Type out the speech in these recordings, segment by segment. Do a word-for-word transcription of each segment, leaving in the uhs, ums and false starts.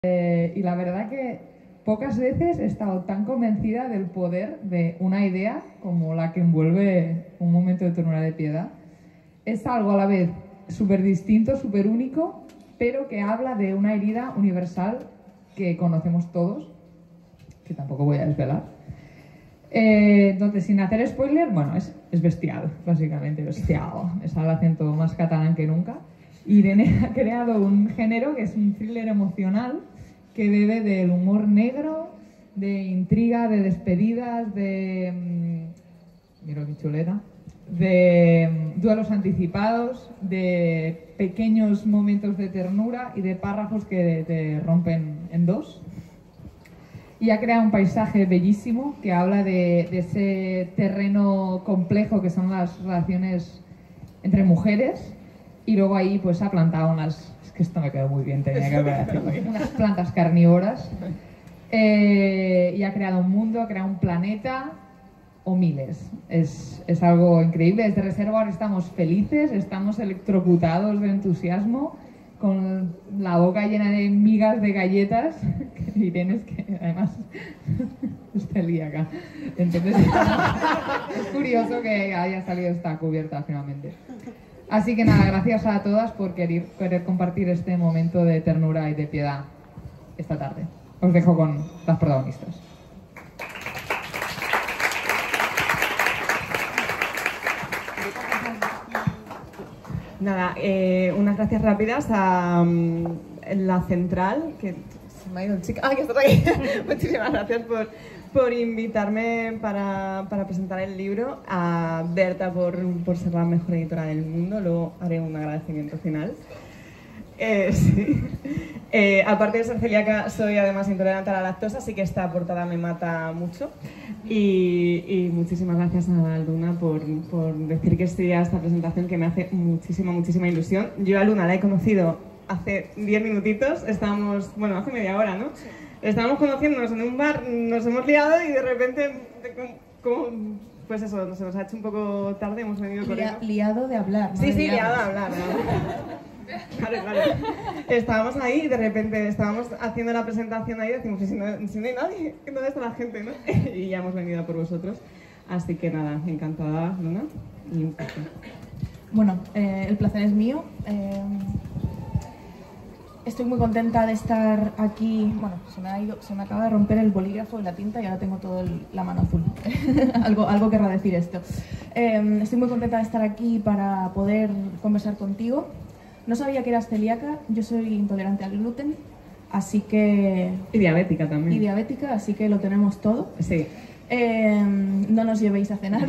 Eh, y la verdad que pocas veces he estado tan convencida del poder de una idea como la que envuelve Un momento de ternura de piedad. Es algo a la vez súper distinto, súper único, pero que habla de una herida universal que conocemos todos, que tampoco voy a desvelar. Eh, entonces, sin hacer spoiler, bueno, es, es bestial, básicamente, bestial. Es el acento más catalán que nunca. Irene ha creado un género que es un thriller emocional que bebe del humor negro, de intriga, de despedidas, de... Mmm, mira qué chuleta. De um, duelos anticipados, de pequeños momentos de ternura y de párrafos que te rompen en dos. Y ha creado un paisaje bellísimo que habla de, de ese terreno complejo que son las relaciones entre mujeres, y luego ahí pues ha plantado unas... Es que esto me quedó muy bien, tenía que ver, unas plantas carnívoras, eh, y ha creado un mundo, ha creado un planeta o miles. Es, es algo increíble. Desde Reservoir estamos felices, estamos electrocutados de entusiasmo, con la boca llena de migas de galletas, que Irene es que además es celíaca. Entonces es curioso que haya salido esta cubierta finalmente. Así que nada, gracias a todas por querer, querer compartir este momento de ternura y de piedad esta tarde. Os dejo con las protagonistas. Nada, eh, unas gracias rápidas a um, la central, que se me ha ido el chico. ¡Ah, que estás aquí! Muchísimas gracias por, por invitarme para, para presentar el libro, a Berta por, por ser la mejor editora del mundo. Luego haré un agradecimiento final. Eh, sí. eh, aparte de ser celíaca, soy además intolerante a la lactosa, así que esta portada me mata mucho. Y, y muchísimas gracias a Luna por, por decir que sí a esta presentación, que me hace muchísima, muchísima ilusión. Yo a Luna la he conocido hace diez minutitos, estábamos, bueno, hace media hora, ¿no? Estábamos conociéndonos en un bar, nos hemos liado y de repente, como, pues eso, se nos ha hecho un poco tarde, hemos venido corriendo. Liado de hablar, ¿no? Sí, sí, liado de hablar, ¿no? Claro, claro. Estábamos ahí y de repente estábamos haciendo la presentación ahí y decimos, si no, si no hay nadie, ¿dónde está la gente, no? Y ya hemos venido a por vosotros. Así que nada, encantada, Luna, y un placer. Bueno, eh, el placer es mío. Eh, estoy muy contenta de estar aquí. Bueno, se me, ha ido, se me acaba de romper el bolígrafo y la tinta y ahora tengo toda la mano azul. algo, algo querrá decir esto. Eh, estoy muy contenta de estar aquí para poder conversar contigo. No sabía que eras celíaca, yo soy intolerante al gluten, así que... Y diabética también. Y diabética, así que lo tenemos todo. Sí. Eh, no nos llevéis a cenar.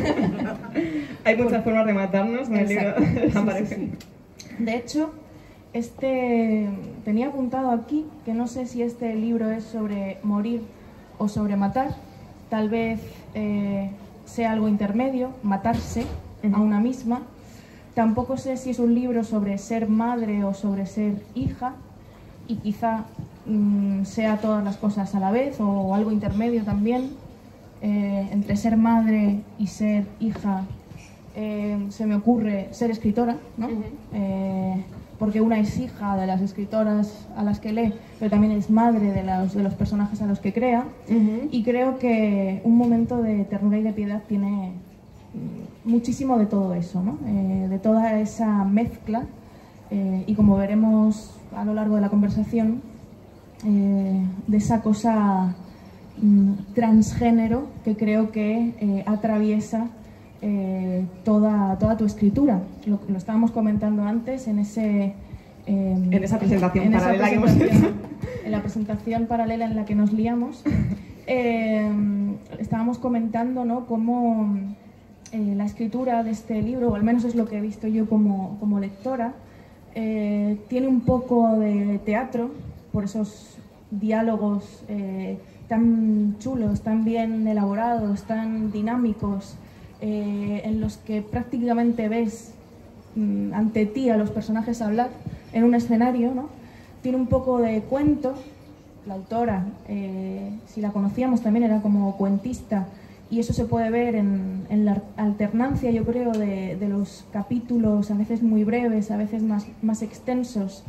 Hay muchas Por... formas de matarnos, en el libro aparecen. Sí, sí, sí. De hecho, este tenía apuntado aquí, que no sé si este libro es sobre morir o sobre matar. Tal vez eh, sea algo intermedio, matarse uh-huh. a una misma. Tampoco sé si es un libro sobre ser madre o sobre ser hija, y quizá mmm, sea todas las cosas a la vez o algo intermedio también. Eh, entre ser madre y ser hija eh, se me ocurre ser escritora, ¿no? Uh-huh. eh, porque una es hija de las escritoras a las que lee, pero también es madre de los, de los personajes a los que crea. Uh-huh. Y creo que Un momento de ternura y de piedad tiene muchísimo de todo eso, ¿no? Eh, de toda esa mezcla, eh, y como veremos a lo largo de la conversación, eh, de esa cosa mm, transgénero que creo que eh, atraviesa eh, toda, toda tu escritura. Lo, lo estábamos comentando antes en ese... Eh, en esa presentación en paralela esa presentación, que hemos hecho. En la presentación paralela en la que nos liamos, eh, estábamos comentando, ¿no?, cómo... Eh, la escritura de este libro, o al menos es lo que he visto yo como, como lectora, eh, tiene un poco de teatro, por esos diálogos eh, tan chulos, tan bien elaborados, tan dinámicos, eh, en los que prácticamente ves mm, ante ti a los personajes hablar en un escenario, ¿no? Tiene un poco de cuento. La autora, eh, si la conocíamos también, era como cuentista, y eso se puede ver en, en la alternancia, yo creo, de, de los capítulos, a veces muy breves, a veces más, más extensos,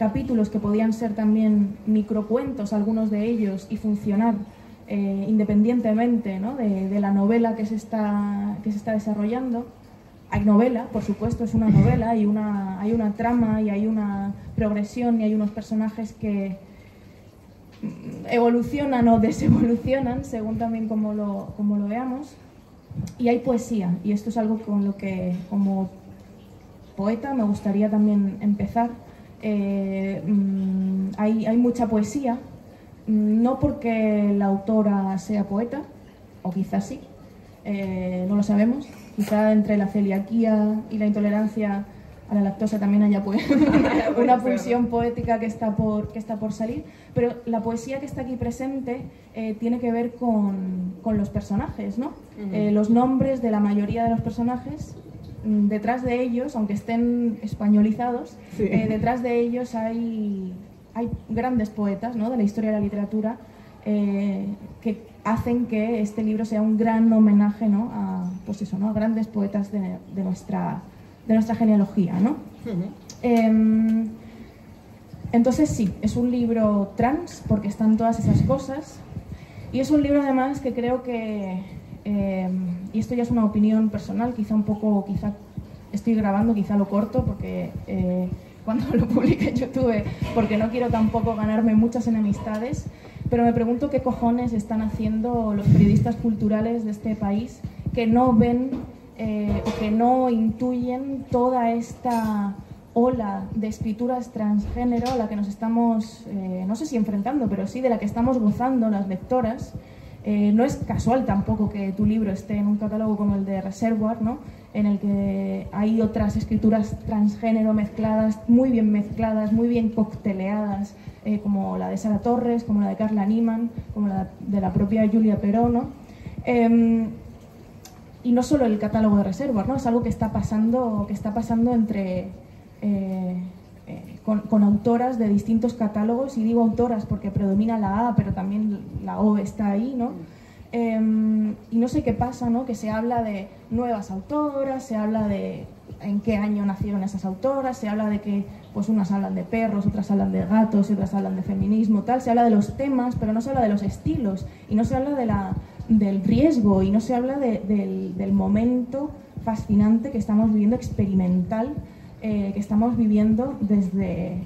capítulos que podían ser también microcuentos, algunos de ellos, y funcionar eh, independientemente, ¿no?, de, de la novela que se está, que se está desarrollando. Hay novela, por supuesto, es una novela, hay una, hay una trama y hay una progresión y hay unos personajes que evolucionan o desevolucionan según también como lo, como lo veamos, y hay poesía, y esto es algo con lo que como poeta me gustaría también empezar. Eh, mmm, hay, hay mucha poesía, no porque la autora sea poeta, o quizás sí, eh, no lo sabemos, quizá entre la celiaquía y la intolerancia a la lactosa también haya pues, una pulsión poética que está, por, que está por salir, pero la poesía que está aquí presente eh, tiene que ver con, con los personajes, ¿no? Uh-huh. eh, los nombres de la mayoría de los personajes, detrás de ellos, aunque estén españolizados, sí. eh, detrás de ellos hay, hay grandes poetas, ¿no?, de la historia de la literatura eh, que hacen que este libro sea un gran homenaje, ¿no?, a, pues eso, ¿no?, a grandes poetas de, de, nuestra, de nuestra genealogía, ¿no? Uh-huh. eh, entonces sí, es un libro trans porque están todas esas cosas, y es un libro además que creo que Eh, y esto ya es una opinión personal, quizá un poco, quizá estoy grabando, quizá lo corto porque eh, cuando lo publique en YouTube, porque no quiero tampoco ganarme muchas enemistades, pero me pregunto qué cojones están haciendo los periodistas culturales de este país que no ven eh, o que no intuyen toda esta ola de escrituras transgénero a la que nos estamos, eh, no sé si enfrentando, pero sí de la que estamos gozando las lectoras. Eh, no es casual tampoco que tu libro esté en un catálogo como el de Reservoir, ¿no?, en el que hay otras escrituras transgénero mezcladas, muy bien mezcladas, muy bien cocteleadas, eh, como la de Sara Torres, como la de Carla Niemann, como la de la propia Julia Peró, ¿no? Eh, y no solo el catálogo de Reservoir, ¿no?, es algo que está pasando, que está pasando entre... Eh, Eh, con, con autoras de distintos catálogos, y digo autoras porque predomina la A, pero también la O está ahí, ¿no? Eh, y no sé qué pasa, ¿no?, que se habla de nuevas autoras, se habla de en qué año nacieron esas autoras, se habla de que pues unas hablan de perros, otras hablan de gatos y otras hablan de feminismo, tal, se habla de los temas, pero no se habla de los estilos, y no se habla de la, del riesgo, y no se habla de, del, del momento fascinante que estamos viviendo, experimental, Eh, que estamos viviendo desde eh,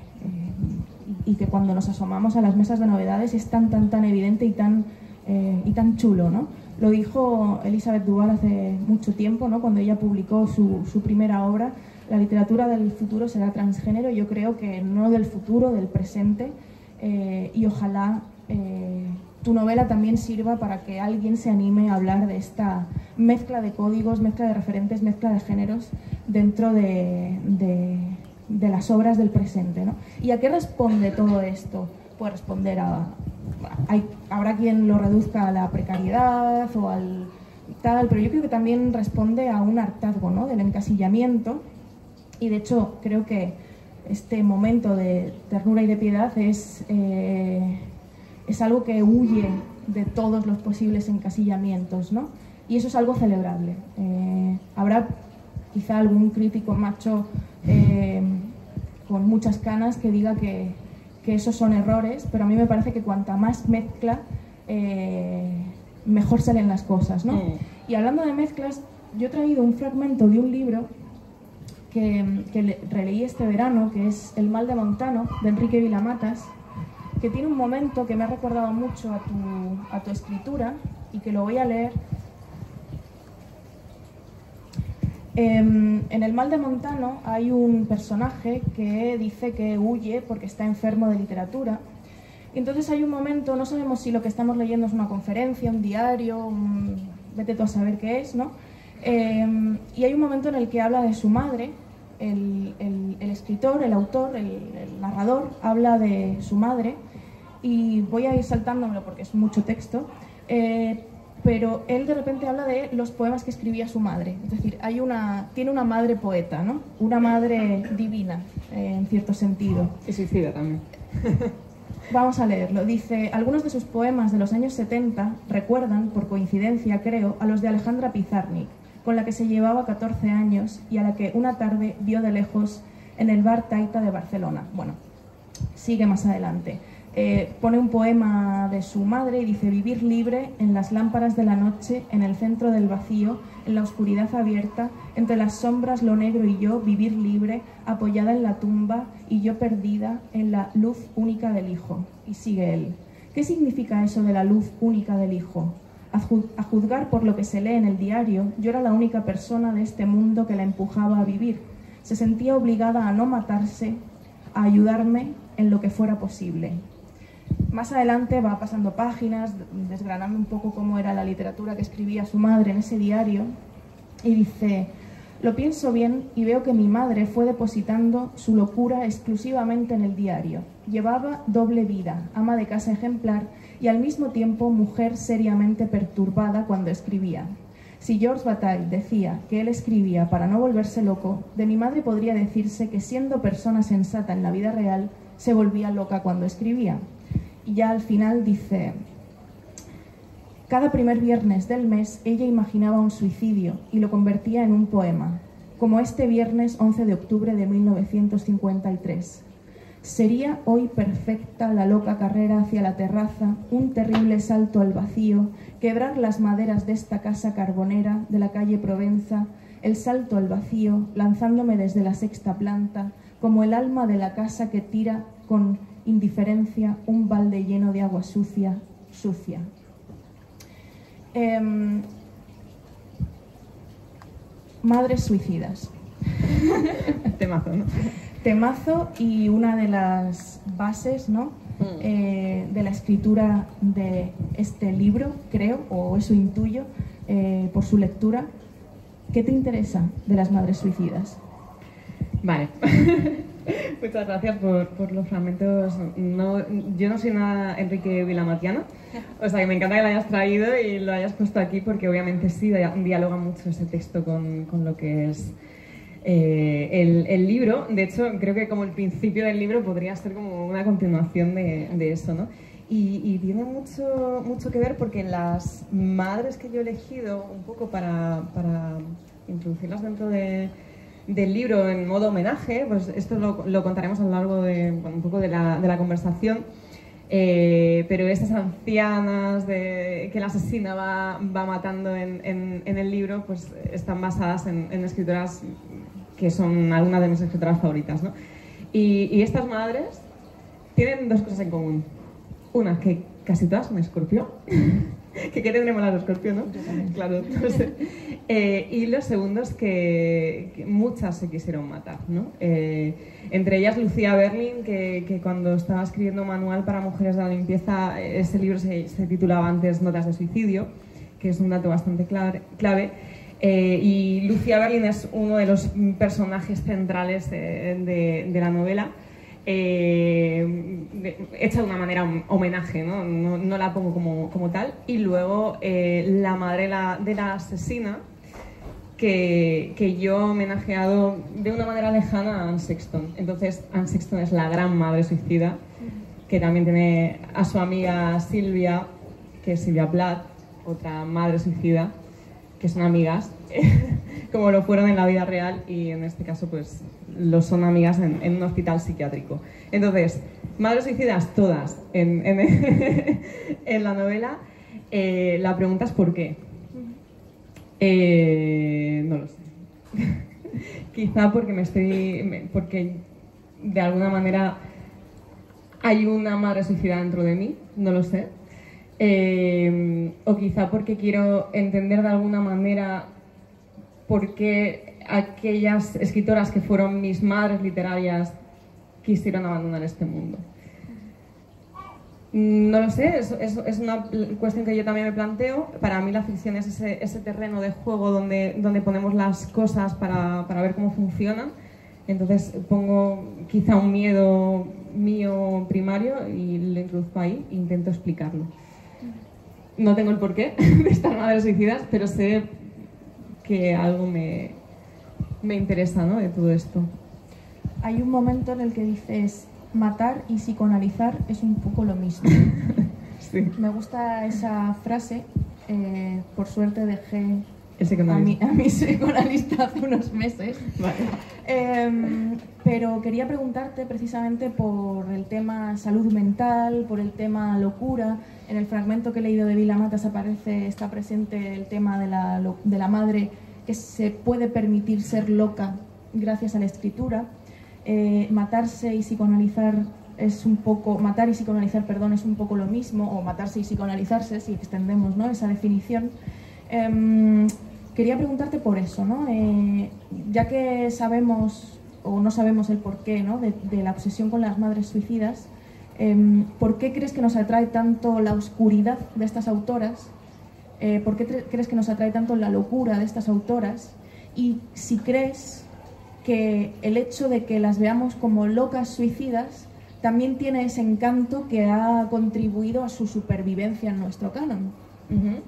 eh, y que cuando nos asomamos a las mesas de novedades es tan tan tan evidente y tan eh, y tan chulo, ¿no? Lo dijo Elizabeth Duval hace mucho tiempo, ¿no?, cuando ella publicó su, su primera obra, La literatura del futuro será transgénero. Yo creo que no del futuro, del presente, eh, y ojalá eh, tu novela también sirva para que alguien se anime a hablar de esta mezcla de códigos, mezcla de referentes, mezcla de géneros dentro de, de, de las obras del presente, ¿no? ¿Y a qué responde todo esto? Puede responder a... Hay, habrá quien lo reduzca a la precariedad o al tal, pero yo creo que también responde a un hartazgo, ¿no?, del encasillamiento, y de hecho creo que este momento de ternura y de piedad es... Eh, es algo que huye de todos los posibles encasillamientos, ¿no? Y eso es algo celebrable. Eh, habrá quizá algún crítico macho eh, con muchas canas que diga que, que esos son errores, pero a mí me parece que cuanta más mezcla, eh, mejor salen las cosas, ¿no? Mm. Y hablando de mezclas, yo he traído un fragmento de un libro que, que releí este verano, que es El mal de Montano, de Enrique Vilamatas, que tiene un momento que me ha recordado mucho a tu, a tu escritura, y que lo voy a leer. Eh, en El mal de Montano hay un personaje que dice que huye porque está enfermo de literatura. Entonces hay un momento, no sabemos si lo que estamos leyendo es una conferencia, un diario, un, vete tú a saber qué es, ¿no? Eh, y hay un momento en el que habla de su madre. El, el, el escritor, el autor, el, el narrador habla de su madre, y voy a ir saltándomelo porque es mucho texto, eh, pero él de repente habla de los poemas que escribía su madre. Es decir, hay una, tiene una madre poeta, ¿no?, una madre divina, eh, en cierto sentido. Y suicida también. Vamos a leerlo. Dice: algunos de sus poemas de los años setenta recuerdan, por coincidencia creo, a los de Alejandra Pizarnik, con la que se llevaba catorce años y a la que una tarde vio de lejos en el bar Taita de Barcelona. Bueno, sigue más adelante. Eh, pone un poema de su madre y dice: vivir libre en las lámparas de la noche, en el centro del vacío, en la oscuridad abierta, entre las sombras lo negro y yo, vivir libre, apoyada en la tumba y yo perdida en la luz única del Hijo. Y sigue él. ¿Qué significa eso de la luz única del Hijo? A, ju a juzgar por lo que se lee en el diario, yo era la única persona de este mundo que la empujaba a vivir. Se sentía obligada a no matarse, a ayudarme en lo que fuera posible. Más adelante va pasando páginas, desgranando un poco cómo era la literatura que escribía su madre en ese diario, y dice: lo pienso bien y veo que mi madre fue depositando su locura exclusivamente en el diario. Llevaba doble vida, ama de casa ejemplar y al mismo tiempo mujer seriamente perturbada cuando escribía. Si Georges Bataille decía que él escribía para no volverse loco, de mi madre podría decirse que, siendo persona sensata en la vida real, se volvía loca cuando escribía. Y ya al final dice: cada primer viernes del mes ella imaginaba un suicidio y lo convertía en un poema, como este viernes once de octubre de mil novecientos cincuenta y tres. Sería hoy perfecta la loca carrera hacia la terraza, un terrible salto al vacío, quebrar las maderas de esta casa carbonera de la calle Provenza, el salto al vacío, lanzándome desde la sexta planta, como el alma de la casa que tira con indiferencia un balde lleno de agua sucia, sucia. Eh, madres suicidas. Temazo, ¿no? Temazo, y una de las bases, ¿no? mm. eh, de la escritura de este libro, creo, o eso intuyo, eh, por su lectura. ¿Qué te interesa de las madres suicidas? Vale. Muchas gracias por, por los fragmentos. No, yo no soy nada Enrique Vilamatiana, o sea que me encanta que lo hayas traído y lo hayas puesto aquí, porque obviamente sí dialoga mucho ese texto con, con lo que es eh, el, el libro. De hecho, creo que como el principio del libro podría ser como una continuación de, de eso, ¿no? Y, y tiene mucho, mucho que ver, porque las madres que yo he elegido un poco para, para introducirlas dentro de... del libro en modo homenaje, pues esto lo, lo contaremos a lo largo de, bueno, un poco de la, de la conversación, eh, pero estas ancianas de, que la asesina va, va matando en, en, en el libro, pues están basadas en, en escritoras que son algunas de mis escritoras favoritas, ¿no? Y, y estas madres tienen dos cosas en común. Una, que casi todas son Escorpio. ¿Qué, ¿Qué tendremos las de Escorpio, no? Claro, no sé. Eh, y lo segundo es que, que muchas se quisieron matar, ¿no? Eh, entre ellas Lucía Berlin, que, que cuando estaba escribiendo Manual para Mujeres de la Limpieza, ese libro se, se titulaba antes Notas de Suicidio, que es un dato bastante clave. clave. Eh, y Lucía Berlin es uno de los personajes centrales de, de, de la novela. Eh, hecha de una manera homenaje, ¿no? No, no la pongo como, como tal. Y luego eh, la madre la, de la asesina, que, que yo he homenajeado de una manera lejana a Anne Sexton. Entonces Anne Sexton es la gran madre suicida, que también tiene a su amiga Silvia, que es Silvia Plath, otra madre suicida, que son amigas, como lo fueron en la vida real, y en este caso pues lo son amigas en, en un hospital psiquiátrico. Entonces, madres suicidas todas en, en, en la novela. Eh, la pregunta es ¿por qué? Eh, no lo sé. Quizá porque me estoy... porque de alguna manera hay una madre suicida dentro de mí, no lo sé. Eh, o quizá porque quiero entender de alguna manera por qué aquellas escritoras que fueron mis madres literarias quisieron abandonar este mundo. No lo sé, es, es, es una cuestión que yo también me planteo. Para mí la ficción es ese, ese terreno de juego donde, donde ponemos las cosas para, para ver cómo funcionan. Entonces pongo quizá un miedo mío primario y lo introduzco ahí e intento explicarlo. No tengo el porqué de estas madres suicidas, pero sé que algo me, me interesa, ¿no?, de todo esto. Hay un momento en el que dices: matar y psicoanalizar es un poco lo mismo. Sí. Me gusta esa frase. Eh, por suerte dejé El a mi, a mi psicoanalista hace unos meses. Vale. Eh, pero quería preguntarte precisamente por el tema salud mental, por el tema locura. En el fragmento que he leído de Vila Matas aparece, está presente el tema de la, de la madre que se puede permitir ser loca gracias a la escritura. Eh, matarse y psicoanalizar es un poco, matar y psicoanalizar, perdón, es un poco lo mismo, o matarse y psicoanalizarse, si extendemos, ¿no?, esa definición. Eh, quería preguntarte por eso, ¿no? Eh, ya que sabemos, o no sabemos el porqué, ¿no?, de, de la obsesión con las madres suicidas, eh, ¿por qué crees que nos atrae tanto la oscuridad de estas autoras? Eh, ¿Por qué crees que nos atrae tanto la locura de estas autoras? Y si crees que el hecho de que las veamos como locas suicidas también tiene ese encanto que ha contribuido a su supervivencia en nuestro canon. Uh-huh.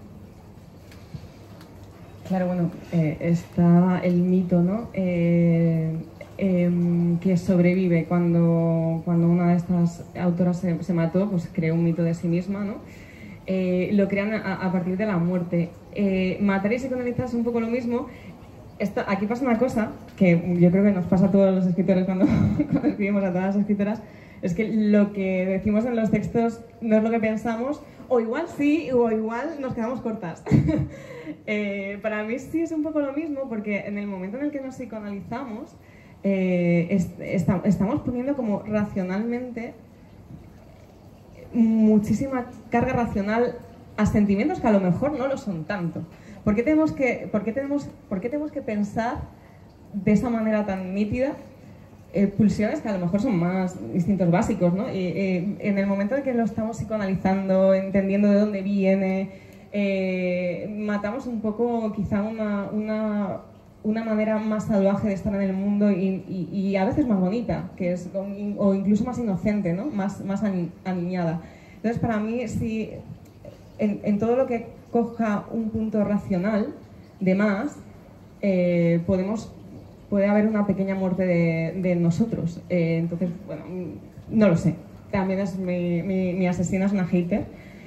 Claro, bueno, eh, está el mito, ¿no?, eh, eh, que sobrevive cuando, cuando una de estas autoras se, se mató, pues creó un mito de sí misma, ¿no? Eh, lo crean a, a partir de la muerte. Eh, matar y psicoanalizar es un poco lo mismo. Esto, aquí pasa una cosa que yo creo que nos pasa a todos los escritores cuando, cuando escribimos, a todas las escritoras, es que lo que decimos en los textos no es lo que pensamos, o igual sí, o igual nos quedamos cortas. eh, para mí sí es un poco lo mismo, porque en el momento en el que nos psicoanalizamos, eh, est est estamos poniendo como racionalmente muchísima carga racional a sentimientos que a lo mejor no lo son tanto. ¿Por qué tenemos que, por qué tenemos, por qué tenemos que pensar de esa manera tan nítida eh, pulsiones que a lo mejor son más instintos básicos, ¿no? Y, eh, en el momento en que lo estamos psicoanalizando, entendiendo de dónde viene, eh, matamos un poco quizá una, una, una manera más salvaje de estar en el mundo y, y, y a veces más bonita, que es, o incluso más inocente, ¿no?, más, más aniñada. Entonces, para mí, sí, en, en todo lo que coja un punto racional de más, eh, podemos, puede haber una pequeña muerte de, de nosotros. Eh, entonces, bueno, no lo sé. También es mi, mi, mi asesina es una hater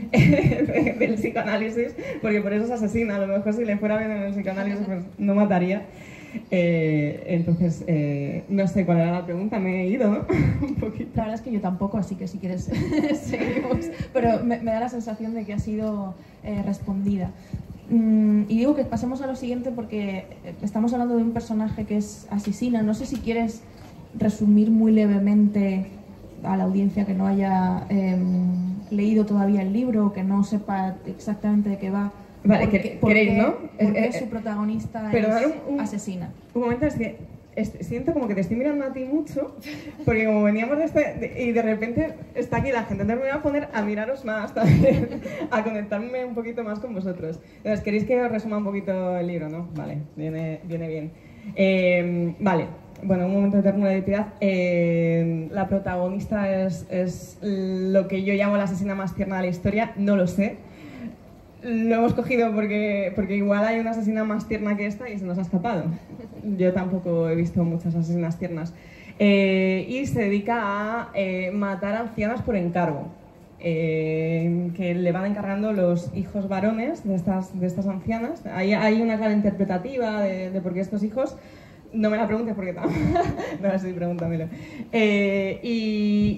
del psicoanálisis, porque por eso es asesina. A lo mejor si le fuera bien en el psicoanálisis, pues no mataría. Eh, entonces, eh, no sé cuál era la pregunta, me he ido, ¿no? Un poquito. La verdad es que yo tampoco, así que si quieres seguimos. Pero me, me da la sensación de que ha sido eh, respondida. Mm, y digo que pasemos a lo siguiente porque estamos hablando de un personaje que es asesina. No sé si quieres resumir muy levemente a la audiencia que no haya eh, leído todavía el libro o que no sepa exactamente de qué va. Vale, porque, queréis, ¿no? Porque eh, eh, su protagonista pero es un, un, asesina. Un momento, es que es, siento como que te estoy mirando a ti mucho, porque como veníamos de este, de, y de repente está aquí la gente, entonces me voy a poner a miraros más también, a conectarme un poquito más con vosotros. Entonces, ¿queréis que os resuma un poquito el libro, no? Vale, viene, viene bien. Eh, vale, bueno, un momento de ternura y de piedad. Eh, la protagonista es, es lo que yo llamo la asesina más tierna de la historia, no lo sé. Lo hemos cogido porque, porque igual hay una asesina más tierna que esta y se nos ha escapado. Yo tampoco he visto muchas asesinas tiernas. Eh, y se dedica a eh, matar ancianas por encargo, eh, que le van encargando los hijos varones de estas, de estas ancianas. Hay, hay una clave interpretativa de, de por qué estos hijos... No me la preguntes porque no. No, sí, pregúntamelo. Eh, y,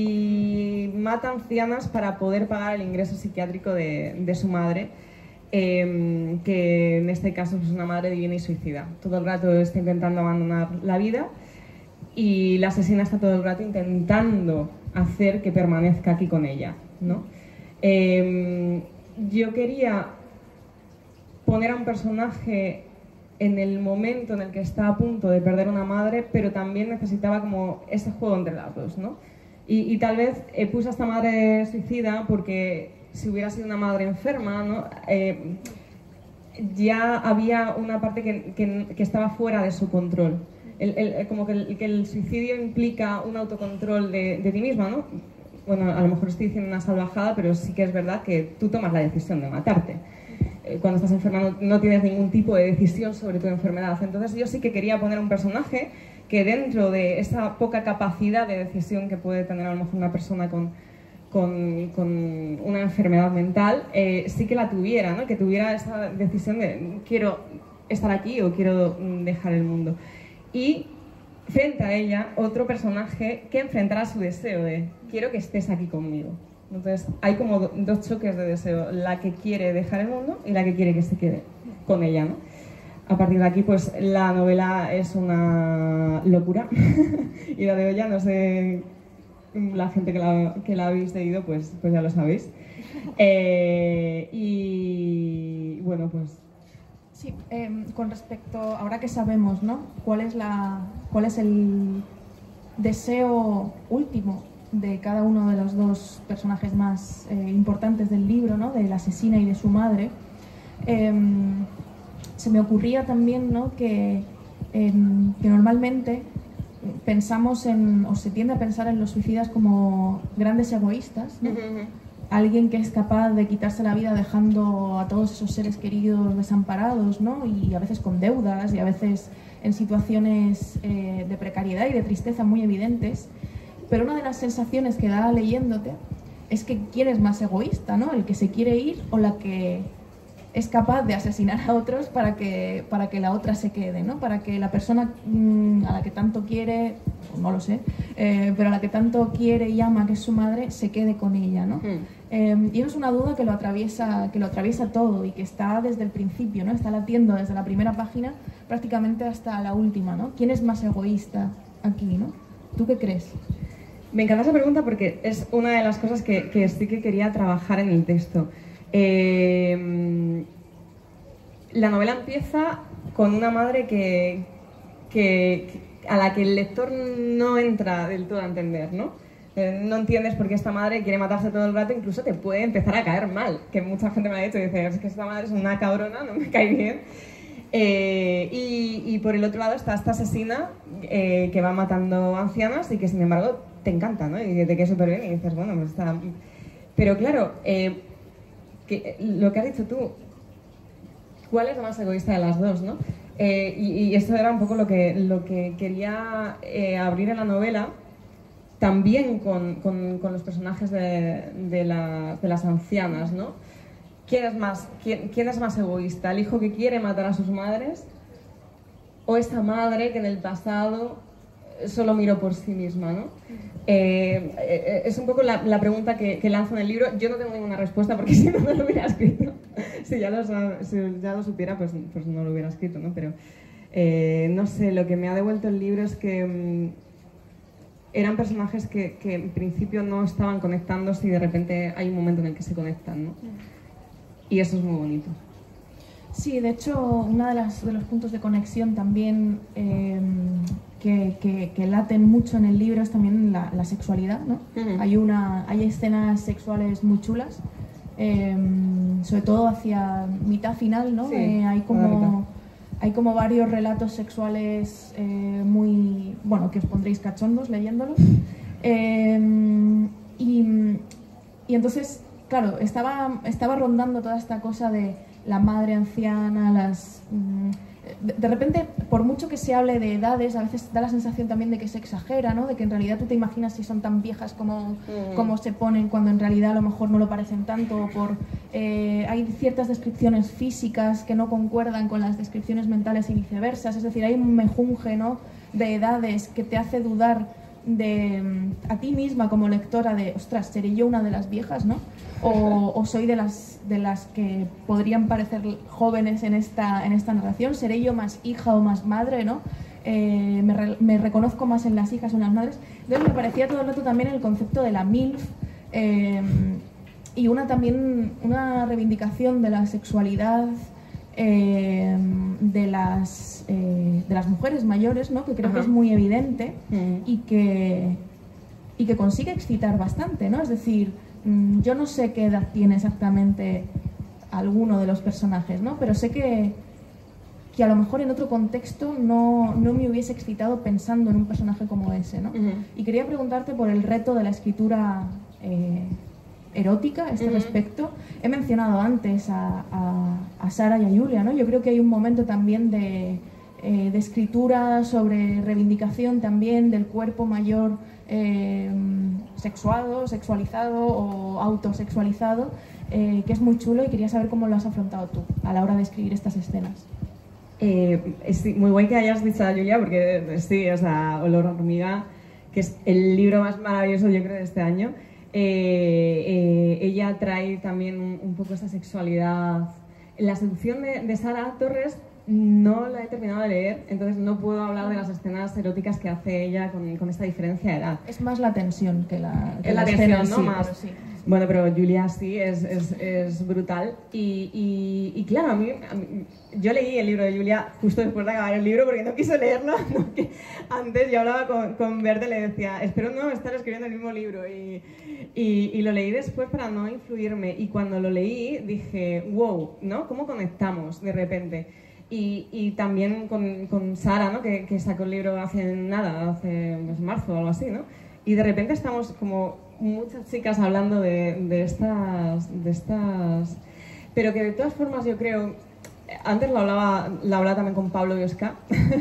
y mata ancianas para poder pagar el ingreso psiquiátrico de, de su madre, eh, que en este caso es una madre divina y suicida. Todo el rato está intentando abandonar la vida y la asesina está todo el rato intentando hacer que permanezca aquí con ella, ¿no? Eh, yo quería poner a un personaje en el momento en el que está a punto de perder una madre, pero también necesitaba como ese juego entre las dos, ¿no? Y, y tal vez eh, puse a esta madre suicida porque si hubiera sido una madre enferma, ¿no? Eh, ya había una parte que, que, que estaba fuera de su control. El, el, como que el, que el suicidio implica un autocontrol de, de ti misma, ¿no? Bueno, a lo mejor estoy diciendo una salvajada, pero sí que es verdad que tú tomas la decisión de matarte. Cuando estás enferma no, no tienes ningún tipo de decisión sobre tu enfermedad. Entonces yo sí que quería poner un personaje que dentro de esa poca capacidad de decisión que puede tener a lo mejor una persona con, con, con una enfermedad mental, eh, sí que la tuviera, ¿no? Que tuviera esa decisión de quiero estar aquí o quiero dejar el mundo. Y frente a ella otro personaje que enfrentará su deseo de quiero que estés aquí conmigo. Entonces hay como do, dos choques de deseo, la que quiere dejar el mundo y la que quiere que se quede con ella, ¿no? A partir de aquí, pues la novela es una locura y la de olla, no sé, la gente que la, que la habéis leído, pues, pues ya lo sabéis. Eh, y bueno, pues... Sí, eh, con respecto, ahora que sabemos, ¿no? ¿Cuál es, la, cuál es el deseo último de cada uno de los dos personajes más eh, importantes del libro, ¿no? De la asesina y de su madre? Eh, se me ocurría también, ¿no? que, eh, que normalmente pensamos en, o se tiende a pensar en los suicidas como grandes egoístas, ¿no? Uh-huh. Alguien que es capaz de quitarse la vida dejando a todos esos seres queridos desamparados, ¿no? Y a veces con deudas y a veces en situaciones eh, de precariedad y de tristeza muy evidentes. Pero una de las sensaciones que da leyéndote es que quieres más egoísta, ¿no? El que se quiere ir o la que es capaz de asesinar a otros para que, para que la otra se quede, ¿no? Para que la persona mmm, a la que tanto quiere, no lo sé, eh, pero a la que tanto quiere y ama, que es su madre, se quede con ella, ¿no? Mm. Eh, y eso es una duda que lo atraviesa, que lo atraviesa todo y que está desde el principio, ¿no? Está latiendo desde la primera página prácticamente hasta la última, ¿no? ¿Quién es más egoísta aquí, ¿no? ¿Tú qué crees? Me encanta esa pregunta porque es una de las cosas que, que sí que quería trabajar en el texto. Eh, la novela empieza con una madre que, que, a la que el lector no entra del todo a entender, ¿no? Eh, no entiendes por qué esta madre quiere matarse todo el rato, incluso te puede empezar a caer mal, que mucha gente me ha dicho y dice, es que esta madre es una cabrona, no me cae bien. Eh, y, y por el otro lado está esta asesina eh, que va matando ancianas y que sin embargo te encanta, ¿no? Y te queda súper bien y dices, bueno, pues está... Pero claro, eh, que, lo que has dicho tú, ¿cuál es la más egoísta de las dos, no? Eh, y, y esto era un poco lo que, lo que quería eh, abrir en la novela, también con, con, con los personajes de, de, la, de las ancianas, ¿no? ¿Quién es, más, quién, ¿Quién es más egoísta? ¿El hijo que quiere matar a sus madres? ¿O esa madre que en el pasado solo miró por sí misma, ¿no? Eh, eh, es un poco la, la pregunta que, que lanzo en el libro. Yo no tengo ninguna respuesta porque si no, no lo hubiera escrito. si, ya lo, si ya lo supiera, pues, pues no lo hubiera escrito, ¿no? Pero eh, no sé, lo que me ha devuelto el libro es que mmm, eran personajes que, que en principio no estaban conectándose y de repente hay un momento en el que se conectan, ¿no? Y eso es muy bonito. Sí, de hecho, uno de, de los puntos de conexión también eh, que, que, que laten mucho en el libro es también la, la sexualidad, ¿no? Uh-huh. Hay, una, hay escenas sexuales muy chulas, eh, sobre todo hacia mitad final, ¿no? Sí, eh, hay, como, hay como varios relatos sexuales eh, muy... bueno, que os pondréis cachondos leyéndolos. Eh, y, y entonces, claro, estaba, estaba rondando toda esta cosa de la madre anciana, las... De, de repente, por mucho que se hable de edades, a veces da la sensación también de que se exagera, ¿no? De que en realidad tú te imaginas si son tan viejas como, mm. como se ponen, cuando en realidad a lo mejor no lo parecen tanto. O por, eh, hay ciertas descripciones físicas que no concuerdan con las descripciones mentales y viceversa. Es decir, hay un mejunje, ¿no? de edades que te hace dudar de a ti misma como lectora de, ostras, ¿seré yo una de las viejas, no? O, o soy de las, de las que podrían parecer jóvenes en esta, en esta narración, ¿seré yo más hija o más madre, no? Eh, me, re, me reconozco más en las hijas o en las madres. Entonces me parecía todo el rato también el concepto de la MILF eh, y una también una reivindicación de la sexualidad eh, de las eh, de las mujeres mayores, ¿no? Que creo Ajá. que es muy evidente mm. y que y que consigue excitar bastante, ¿no? Es decir, yo no sé qué edad tiene exactamente alguno de los personajes, ¿no? Pero sé que que a lo mejor en otro contexto no, no me hubiese excitado pensando en un personaje como ese, ¿no? Uh-huh. Y quería preguntarte por el reto de la escritura eh, erótica a este uh-huh. respecto. He mencionado antes a, a, a Sara y a Julia, ¿no? Yo creo que hay un momento también de, eh, de escritura sobre reivindicación también del cuerpo mayor eh, sexuado, sexualizado o autosexualizado, eh, que es muy chulo y quería saber cómo lo has afrontado tú a la hora de escribir estas escenas. Eh, es muy guay que hayas dicho a Julia, porque sí, o sea, Olor a hormiga, que es el libro más maravilloso, yo creo, de este año. Eh, eh, ella trae también un, un poco esa sexualidad. La seducción de, de Sara Torres no la he terminado de leer, entonces no puedo hablar de las escenas eróticas que hace ella con, con esta diferencia de edad. Es más la tensión que la, que es la, la tensión, escena, ¿no? sí, Más. pero sí. Bueno, pero Julia sí, es, es, es brutal. Y, y, y claro, a mí, a mí, yo leí el libro de Julia justo después de acabar el libro porque no quise leerlo. No, que antes yo hablaba con, con Verde, le decía, espero no estar escribiendo el mismo libro. Y, y, y lo leí después para no influirme. Y cuando lo leí dije, wow, ¿no? ¿Cómo conectamos de repente? Y, y también con, con Sara, ¿no? que, que sacó el libro hace nada, hace pues, marzo o algo así, ¿no? Y de repente estamos como muchas chicas hablando de, de, estas, de estas... Pero que de todas formas yo creo... Antes lo hablaba, lo hablaba también con Pablo y Oscar,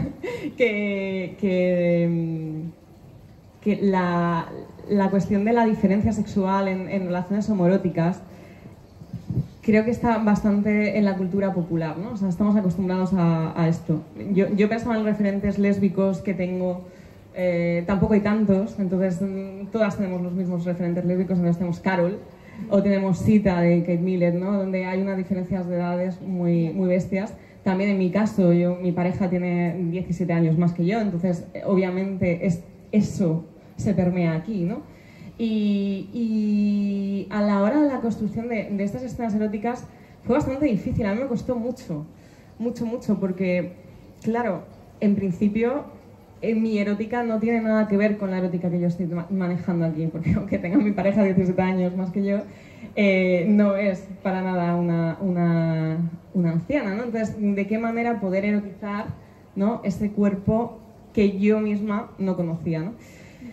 que, que, que la, la cuestión de la diferencia sexual en, en relaciones homoeróticas creo que está bastante en la cultura popular, ¿no? O sea, estamos acostumbrados a, a esto. Yo, yo pensaba en referentes lésbicos que tengo... Eh, tampoco hay tantos, entonces todas tenemos los mismos referentes lésbicos, entonces tenemos Carol o tenemos Sita de Kate Millett, ¿no? Donde hay unas diferencias de edades muy, muy bestias. También en mi caso, yo, mi pareja tiene diecisiete años más que yo, entonces obviamente es, eso se permea aquí, ¿no? Y, y a la hora de la construcción de, de estas escenas eróticas fue bastante difícil, a mí me costó mucho, mucho, mucho, porque, claro, en principio... En mi erótica no tiene nada que ver con la erótica que yo estoy manejando aquí, porque aunque tenga mi pareja diecisiete años más que yo, eh, no es para nada una, una, una anciana, ¿no? Entonces, ¿de qué manera poder erotizar, ¿no? Ese cuerpo que yo misma no conocía, ¿no?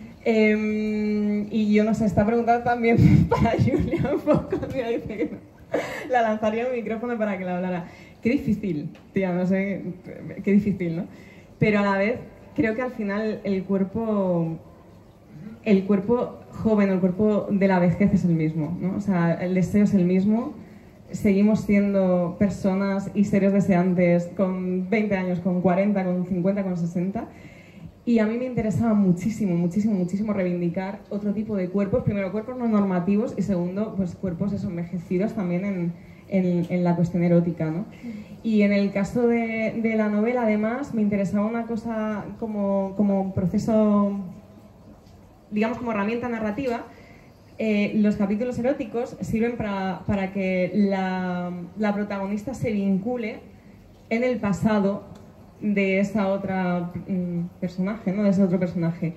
Eh, y yo no sé, esta pregunta también para Julia un poco, tía, dice que no. La lanzaría el micrófono para que la hablara. Qué difícil, tía, no sé, qué difícil, ¿no? Pero a la vez... Creo que al final el cuerpo, el cuerpo joven o el cuerpo de la vejez es el mismo, ¿no? O sea, el deseo es el mismo. Seguimos siendo personas y seres deseantes con veinte años, con cuarenta, con cincuenta, con sesenta. Y a mí me interesaba muchísimo, muchísimo, muchísimo reivindicar otro tipo de cuerpos. Primero, cuerpos no normativos y segundo, pues cuerpos eso, envejecidos también en, en, en la cuestión erótica, ¿no? Y en el caso de, de la novela, además, me interesaba una cosa como, como proceso, digamos, como herramienta narrativa. Eh, los capítulos eróticos sirven para, para que la, la protagonista se vincule en el pasado de esa otra mm, personaje, ¿no? De ese otro personaje.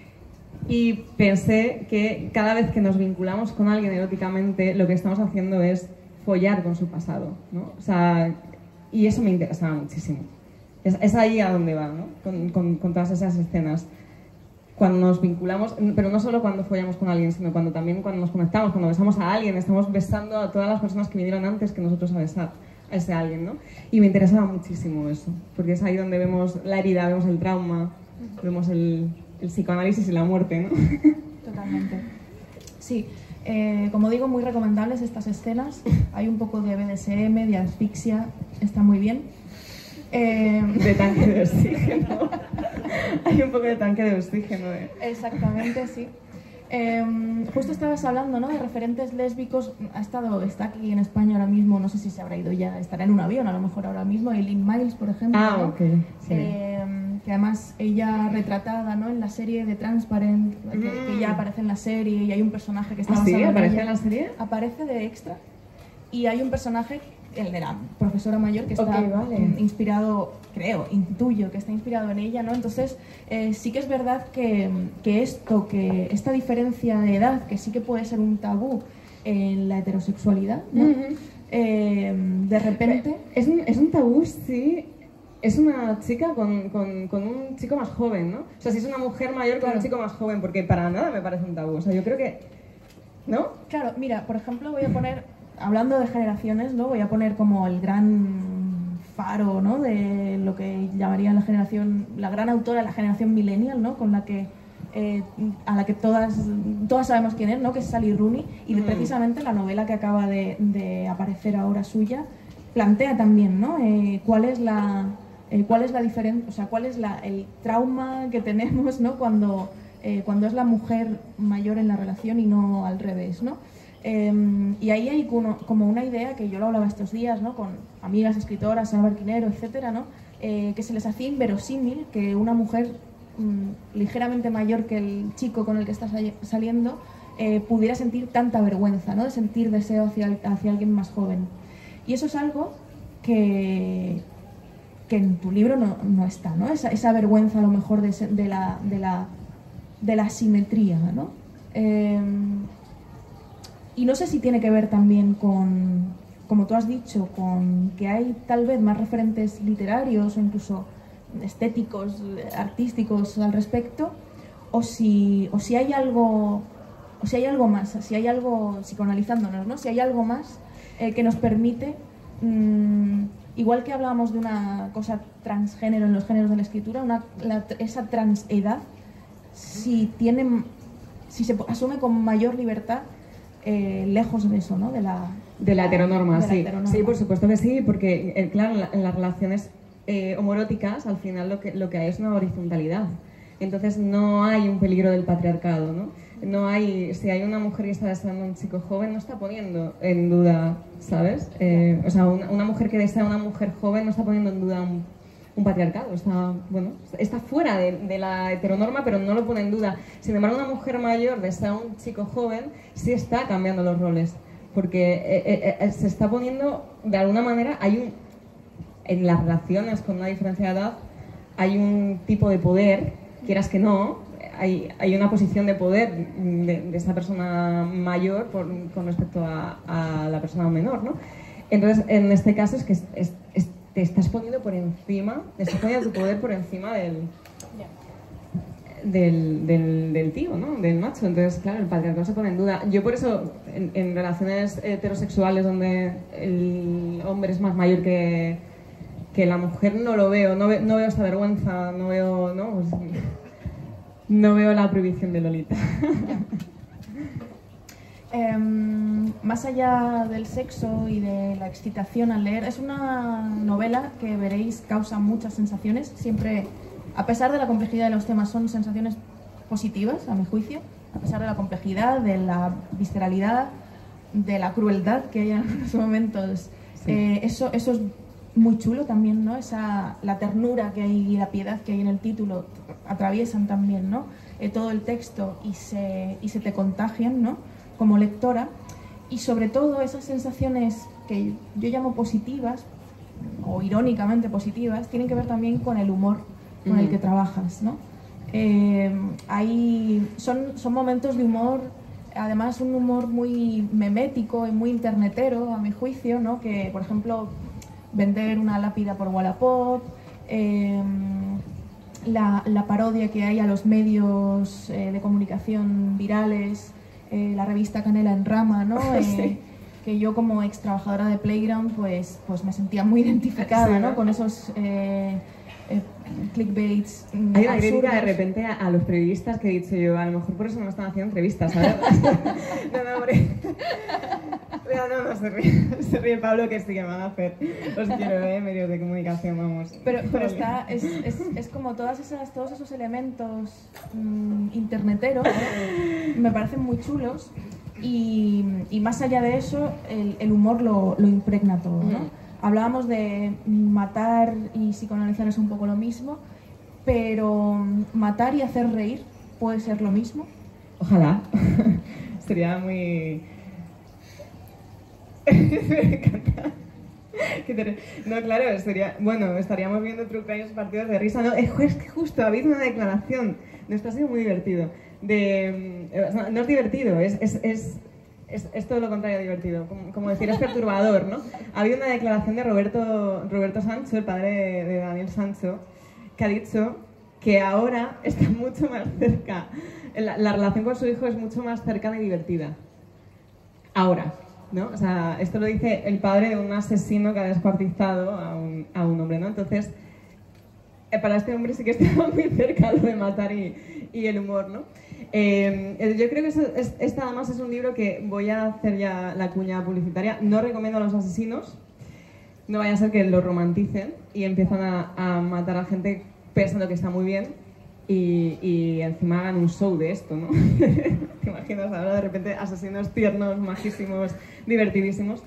Y pensé que cada vez que nos vinculamos con alguien eróticamente, lo que estamos haciendo es follar con su pasado, ¿no? O sea, y eso me interesaba muchísimo. Es, es ahí a donde va, ¿no? Con, con, con todas esas escenas. Cuando nos vinculamos, pero no solo cuando follamos con alguien, sino cuando también cuando nos conectamos, cuando besamos a alguien, estamos besando a todas las personas que vinieron antes que nosotros a besar a ese alguien, ¿no? Y me interesaba muchísimo eso, porque es ahí donde vemos la herida, vemos el trauma, vemos el, el psicoanálisis y la muerte, ¿no? Totalmente. Sí. Eh, como digo, muy recomendables estas escenas. Hay un poco de B D S M, de asfixia, está muy bien. Eh... De tanque de oxígeno. Hay un poco de tanque de oxígeno. ¿eh? Exactamente, sí. Eh, justo estabas hablando, ¿no?, de referentes lésbicos. Ha estado, está aquí en España ahora mismo, no sé si se habrá ido ya, estará en un avión a lo mejor ahora mismo, Eileen Miles, por ejemplo. Ah, ¿no? ok. Sí. Eh, que además ella retratada, ¿no?, en la serie de Transparent, que, Mm. que ya aparece en la serie y hay un personaje que está ¿Ah, sí? basado en ¿Aparece ella. en la serie? Aparece de extra y hay un personaje, el de la profesora mayor, que está Ok, vale. mm, inspirado, creo, intuyo que está inspirado en ella, ¿no? Entonces eh, sí que es verdad que, que esto, que esta diferencia de edad, que sí que puede ser un tabú en la heterosexualidad, ¿no? Mm-hmm. eh, de repente... Es un, es un tabú, sí. Es una chica con, con, con un chico más joven, ¿no? O sea, si es una mujer mayor con Claro. un chico más joven, porque para nada me parece un tabú. O sea, yo creo que... ¿No? Claro, mira, por ejemplo, voy a poner, hablando de generaciones, ¿no?, voy a poner como el gran faro, ¿no?, de lo que llamaría la generación, la gran autora de la generación millennial, ¿no?, con la que eh, a la que todas todas sabemos quién es, ¿no?, que es Sally Rooney, y Mm. precisamente la novela que acaba de, de aparecer ahora suya plantea también, ¿no?, eh, cuál es la Eh, ¿Cuál es la diferencia, o sea, cuál es la, el trauma que tenemos, ¿no? cuando, eh, cuando es la mujer mayor en la relación y no al revés, ¿no? Eh, y ahí hay como, como una idea que yo lo hablaba estos días, ¿no? Con amigas escritoras, Ana Barquinero, etcétera, ¿no? Eh, que se les hacía inverosímil que una mujer mmm, ligeramente mayor que el chico con el que está saliendo eh, pudiera sentir tanta vergüenza, ¿no? De sentir deseo hacia, hacia alguien más joven. Y eso es algo que... que en tu libro no, no está, ¿no? Esa, esa vergüenza a lo mejor de, de, la, de, la, de la asimetría, ¿no? Eh, y no sé si tiene que ver también con, como tú has dicho, con que hay tal vez más referentes literarios o incluso estéticos, artísticos al respecto, o si, o si hay algo, o si hay algo más, si hay algo, psicoanalizándonos, ¿no? Si hay algo más eh, que nos permite... Mmm, igual que hablábamos de una cosa transgénero en los géneros de la escritura, una, la, esa transedad, si, tiene, si se asume con mayor libertad, eh, lejos de eso, ¿no? De la, de la heteronorma, de la sí. heteronorma. Sí, por supuesto que sí, porque, eh, claro, en, la, en las relaciones eh, homoeróticas, al final lo que, lo que hay es una horizontalidad. Entonces no hay un peligro del patriarcado, ¿no? No hay, si hay una mujer que está deseando a un chico joven, no está poniendo en duda, ¿sabes? Eh, o sea, una, una mujer que desea a una mujer joven no está poniendo en duda un, un patriarcado, está, bueno, está fuera de, de la heteronorma, pero no lo pone en duda. Sin embargo, una mujer mayor desea a un chico joven, sí está cambiando los roles, porque eh, eh, se está poniendo, de alguna manera, hay un, en las relaciones con una diferencia de edad, hay un tipo de poder, quieras que no, Hay, hay una posición de poder de, de esa persona mayor por, con respecto a, a la persona menor, ¿no? Entonces, en este caso es que es, es, es, te estás poniendo por encima, te estás poniendo tu poder por encima del, del, del, del tío, ¿no? Del macho. Entonces, claro, el patriarcado se pone en duda. Yo por eso, en, en relaciones heterosexuales donde el hombre es más mayor que, que la mujer, no lo veo, no, ve, no veo esta vergüenza, no veo, ¿no? Pues, no veo la prohibición de Lolita. eh, más allá del sexo y de la excitación al leer, es una novela que veréis causa muchas sensaciones. Siempre, a pesar de la complejidad de los temas, son sensaciones positivas, a mi juicio. A pesar de la complejidad, de la visceralidad, de la crueldad que hay en algunos momentos. Sí. Eh, eso, eso es muy chulo también, ¿no? Esa, la ternura que hay y la piedad que hay en el título atraviesan también, ¿no? Eh, todo el texto y se, y se te contagian, ¿no? Como lectora. Y sobre todo esas sensaciones que yo llamo positivas, o irónicamente positivas, tienen que ver también con el humor con mm. el que trabajas, ¿no? Eh, hay, son, son momentos de humor, además un humor muy memético y muy internetero, a mi juicio, ¿no? Que, por ejemplo, vender una lápida por Wallapop, eh, la, la parodia que hay a los medios eh, de comunicación virales, eh, la revista Canela en Rama, ¿no? Eh, sí. Que yo como ex trabajadora de Playground pues, pues me sentía muy identificada, sí, ¿no? Con esos eh, eh, clickbaits mm, hay una absurdos. crítica de repente a, a los periodistas que he dicho yo, a lo mejor por eso no están haciendo entrevistas, ¿sabes? no, no, hombre. No, no, no, se ríe, se ríe Pablo, que sí que van a hacer. Os quiero, ¿eh? Medios de comunicación, vamos. Pero, pero está, es, es, es como todas esas, todos esos elementos mmm, interneteros, ¿eh? Me parecen muy chulos. Y, y más allá de eso, el, el humor lo, lo impregna todo, ¿no? Mm. Hablábamos de matar y psicoanalizar es un poco lo mismo, pero matar y hacer reír puede ser lo mismo. Ojalá. Sería muy... Me encanta. No, claro, sería... Bueno, estaríamos viendo True Crimes partidos de risa. No, es que justo ha habido una declaración. Esto ha sido muy divertido. De, no, no es divertido, es, es, es, es, es todo lo contrario de divertido. Como, como decir, es perturbador, ¿no? Ha habido una declaración de Roberto, Roberto Sancho, el padre de, de Daniel Sancho, que ha dicho que ahora está mucho más cerca, la, la relación con su hijo es mucho más cercana y divertida. Ahora, ¿no? O sea, esto lo dice el padre de un asesino que ha descuartizado a un, a un hombre, ¿no? Entonces, para este hombre sí que estaba muy cerca lo de matar y, y el humor, ¿no? Eh, yo creo que eso es, esta además es un libro que voy a hacer ya la cuña publicitaria. No recomiendo a los asesinos, no vaya a ser que lo romanticen y empiezan a, a matar a gente pensando que está muy bien y, y encima hagan un show de esto, ¿no? ¿Te imaginas ahora de repente asesinos tiernos, majísimos, divertidísimos?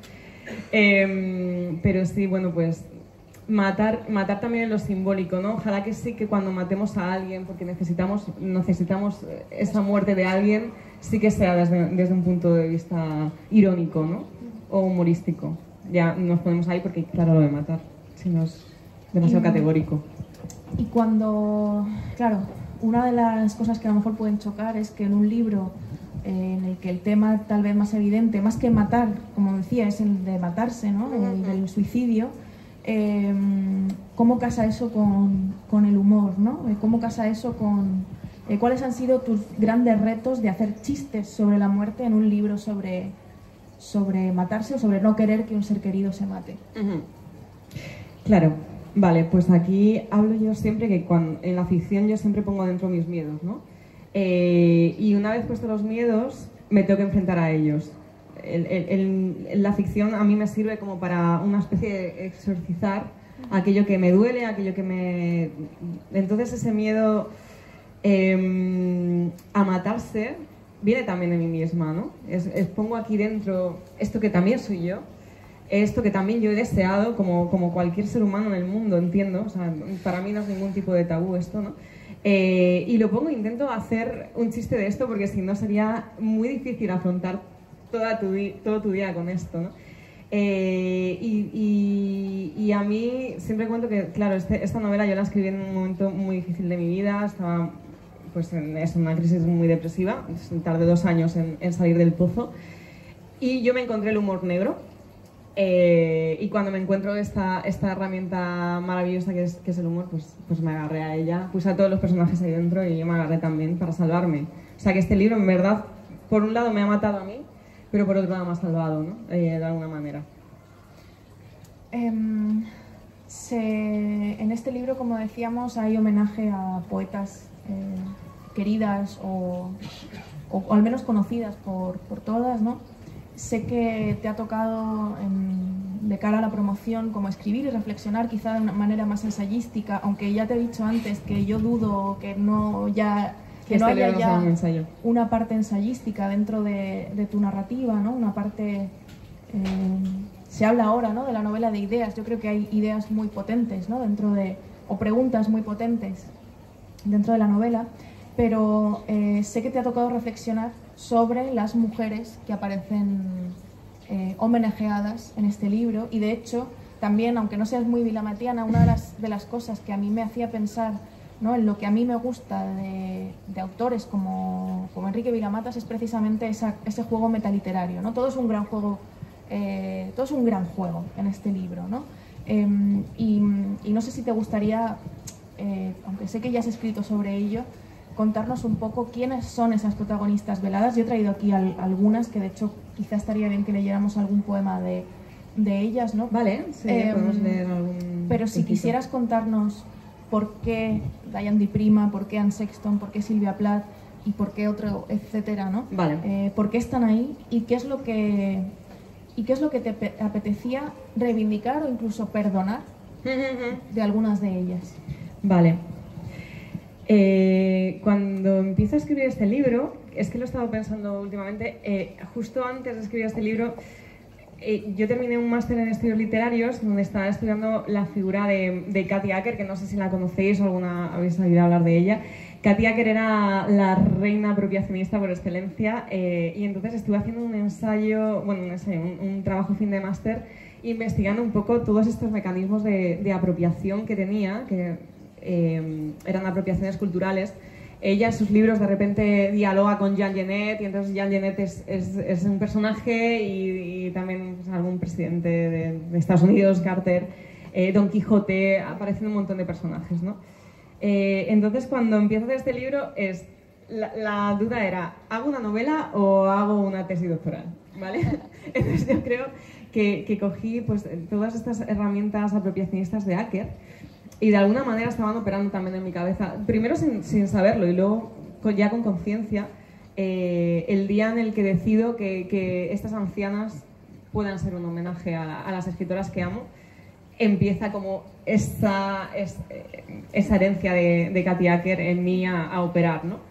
Eh, pero sí, bueno, pues matar, matar también en lo simbólico, ¿no? Ojalá que sí que cuando matemos a alguien, porque necesitamos, necesitamos esa muerte de alguien, sí que sea desde, desde un punto de vista irónico, ¿no? O humorístico. Ya nos ponemos ahí porque, claro, lo de matar, si no es demasiado y, categórico. Y cuando, claro, una de las cosas que a lo mejor pueden chocar es que en un libro eh, en el que el tema tal vez más evidente, más que matar, como decía, es el de matarse, ¿no? El del suicidio, eh, ¿cómo casa eso con, con el humor, ¿no? ¿Cómo casa eso con... Eh, ¿Cuáles han sido tus grandes retos de hacer chistes sobre la muerte en un libro sobre... sobre matarse o sobre no querer que un ser querido se mate? Uh-huh. Claro, vale, pues aquí hablo yo siempre que cuando, en la ficción yo siempre pongo dentro mis miedos, ¿no? Eh, y una vez puestos los miedos, me tengo que enfrentar a ellos. El, el, el, la ficción a mí me sirve como para una especie de exorcizar aquello que me duele, aquello que me... Entonces ese miedo eh, a matarse viene también de mí misma, ¿no? Es, es, pongo aquí dentro esto que también soy yo, esto que también yo he deseado, como, como cualquier ser humano en el mundo, entiendo. O sea, para mí no es ningún tipo de tabú esto, ¿no? Eh, y lo pongo, intento hacer un chiste de esto, porque si no sería muy difícil afrontar toda tu, todo tu día con esto, ¿no? Eh, y, y, y a mí siempre cuento que, claro, este, esta novela yo la escribí en un momento muy difícil de mi vida, estaba... pues es una crisis muy depresiva, tardé dos años en, en salir del pozo y yo me encontré el humor negro eh, y cuando me encuentro esta, esta herramienta maravillosa que es, que es el humor, pues, pues me agarré a ella, puse a todos los personajes ahí dentro y yo me agarré también para salvarme. O sea que este libro en verdad, por un lado me ha matado a mí, pero por otro lado me ha salvado, ¿no? Eh, de alguna manera. Um, se, en este libro, como decíamos, hay homenaje a poetas Eh, queridas o, o, o al menos conocidas por, por todas, ¿no? Sé que te ha tocado en, de cara a la promoción como escribir y reflexionar quizá de una manera más ensayística, aunque ya te he dicho antes que yo dudo que no ya que no haya ya un una parte ensayística dentro de, de tu narrativa, ¿no? Una parte eh, se habla ahora, ¿no? De la novela de ideas. Yo creo que hay ideas muy potentes, ¿no? Dentro de o preguntas muy potentes dentro de la novela, pero eh, sé que te ha tocado reflexionar sobre las mujeres que aparecen eh, homenajeadas en este libro y de hecho también, aunque no seas muy vilamatiana, una de las, de las cosas que a mí me hacía pensar, ¿no? En lo que a mí me gusta de, de autores como, como Enrique Vilamatas es precisamente esa, ese juego metaliterario, ¿no? Todo es un gran juego, eh, todo es un gran juego en este libro, ¿no? Eh, y, y no sé si te gustaría... Eh, aunque sé que ya has escrito sobre ello, contarnos un poco quiénes son esas protagonistas veladas. Yo he traído aquí al, algunas, que de hecho quizá estaría bien que leyéramos algún poema de, de ellas, ¿no? Vale, sí, eh, podemos leer algún... Pero si poquito. Quisieras contarnos por qué Diane di Prima, por qué Anne Sexton, por qué Sylvia Plath y por qué otro, etcétera, ¿no? Vale. Eh, ¿por qué están ahí y qué es lo que, y qué es lo que te apetecía reivindicar o incluso perdonar de algunas de ellas? Vale. Eh, cuando empiezo a escribir este libro, es que lo he estado pensando últimamente, eh, justo antes de escribir este libro, eh, yo terminé un máster en estudios literarios donde estaba estudiando la figura de, de Kathy Acker, que no sé si la conocéis o alguna habéis oído hablar de ella. Kathy Acker era la reina apropiacionista por excelencia eh, y entonces estuve haciendo un ensayo, bueno, un, ensayo, un, un trabajo fin de máster investigando un poco todos estos mecanismos de, de apropiación que tenía, que Eh, eran apropiaciones culturales. Ella en sus libros de repente dialoga con Jean Genet y entonces Jean Genet es, es, es un personaje y, y también pues, algún presidente de, de Estados Unidos, Carter, eh, Don Quijote, aparecen un montón de personajes, ¿no? Eh, entonces cuando empiezo a hacer este libro es la, la duda era, ¿hago una novela o hago una tesis doctoral? ¿Vale? Entonces yo creo que, que cogí pues, todas estas herramientas apropiacionistas de Acker y de alguna manera estaban operando también en mi cabeza, primero sin, sin saberlo y luego con, ya con conciencia, eh, el día en el que decido que, que estas ancianas puedan ser un homenaje a, a las escritoras que amo, empieza como esa, esa, esa herencia de, de Kathy Acker en mí a, a operar, ¿no?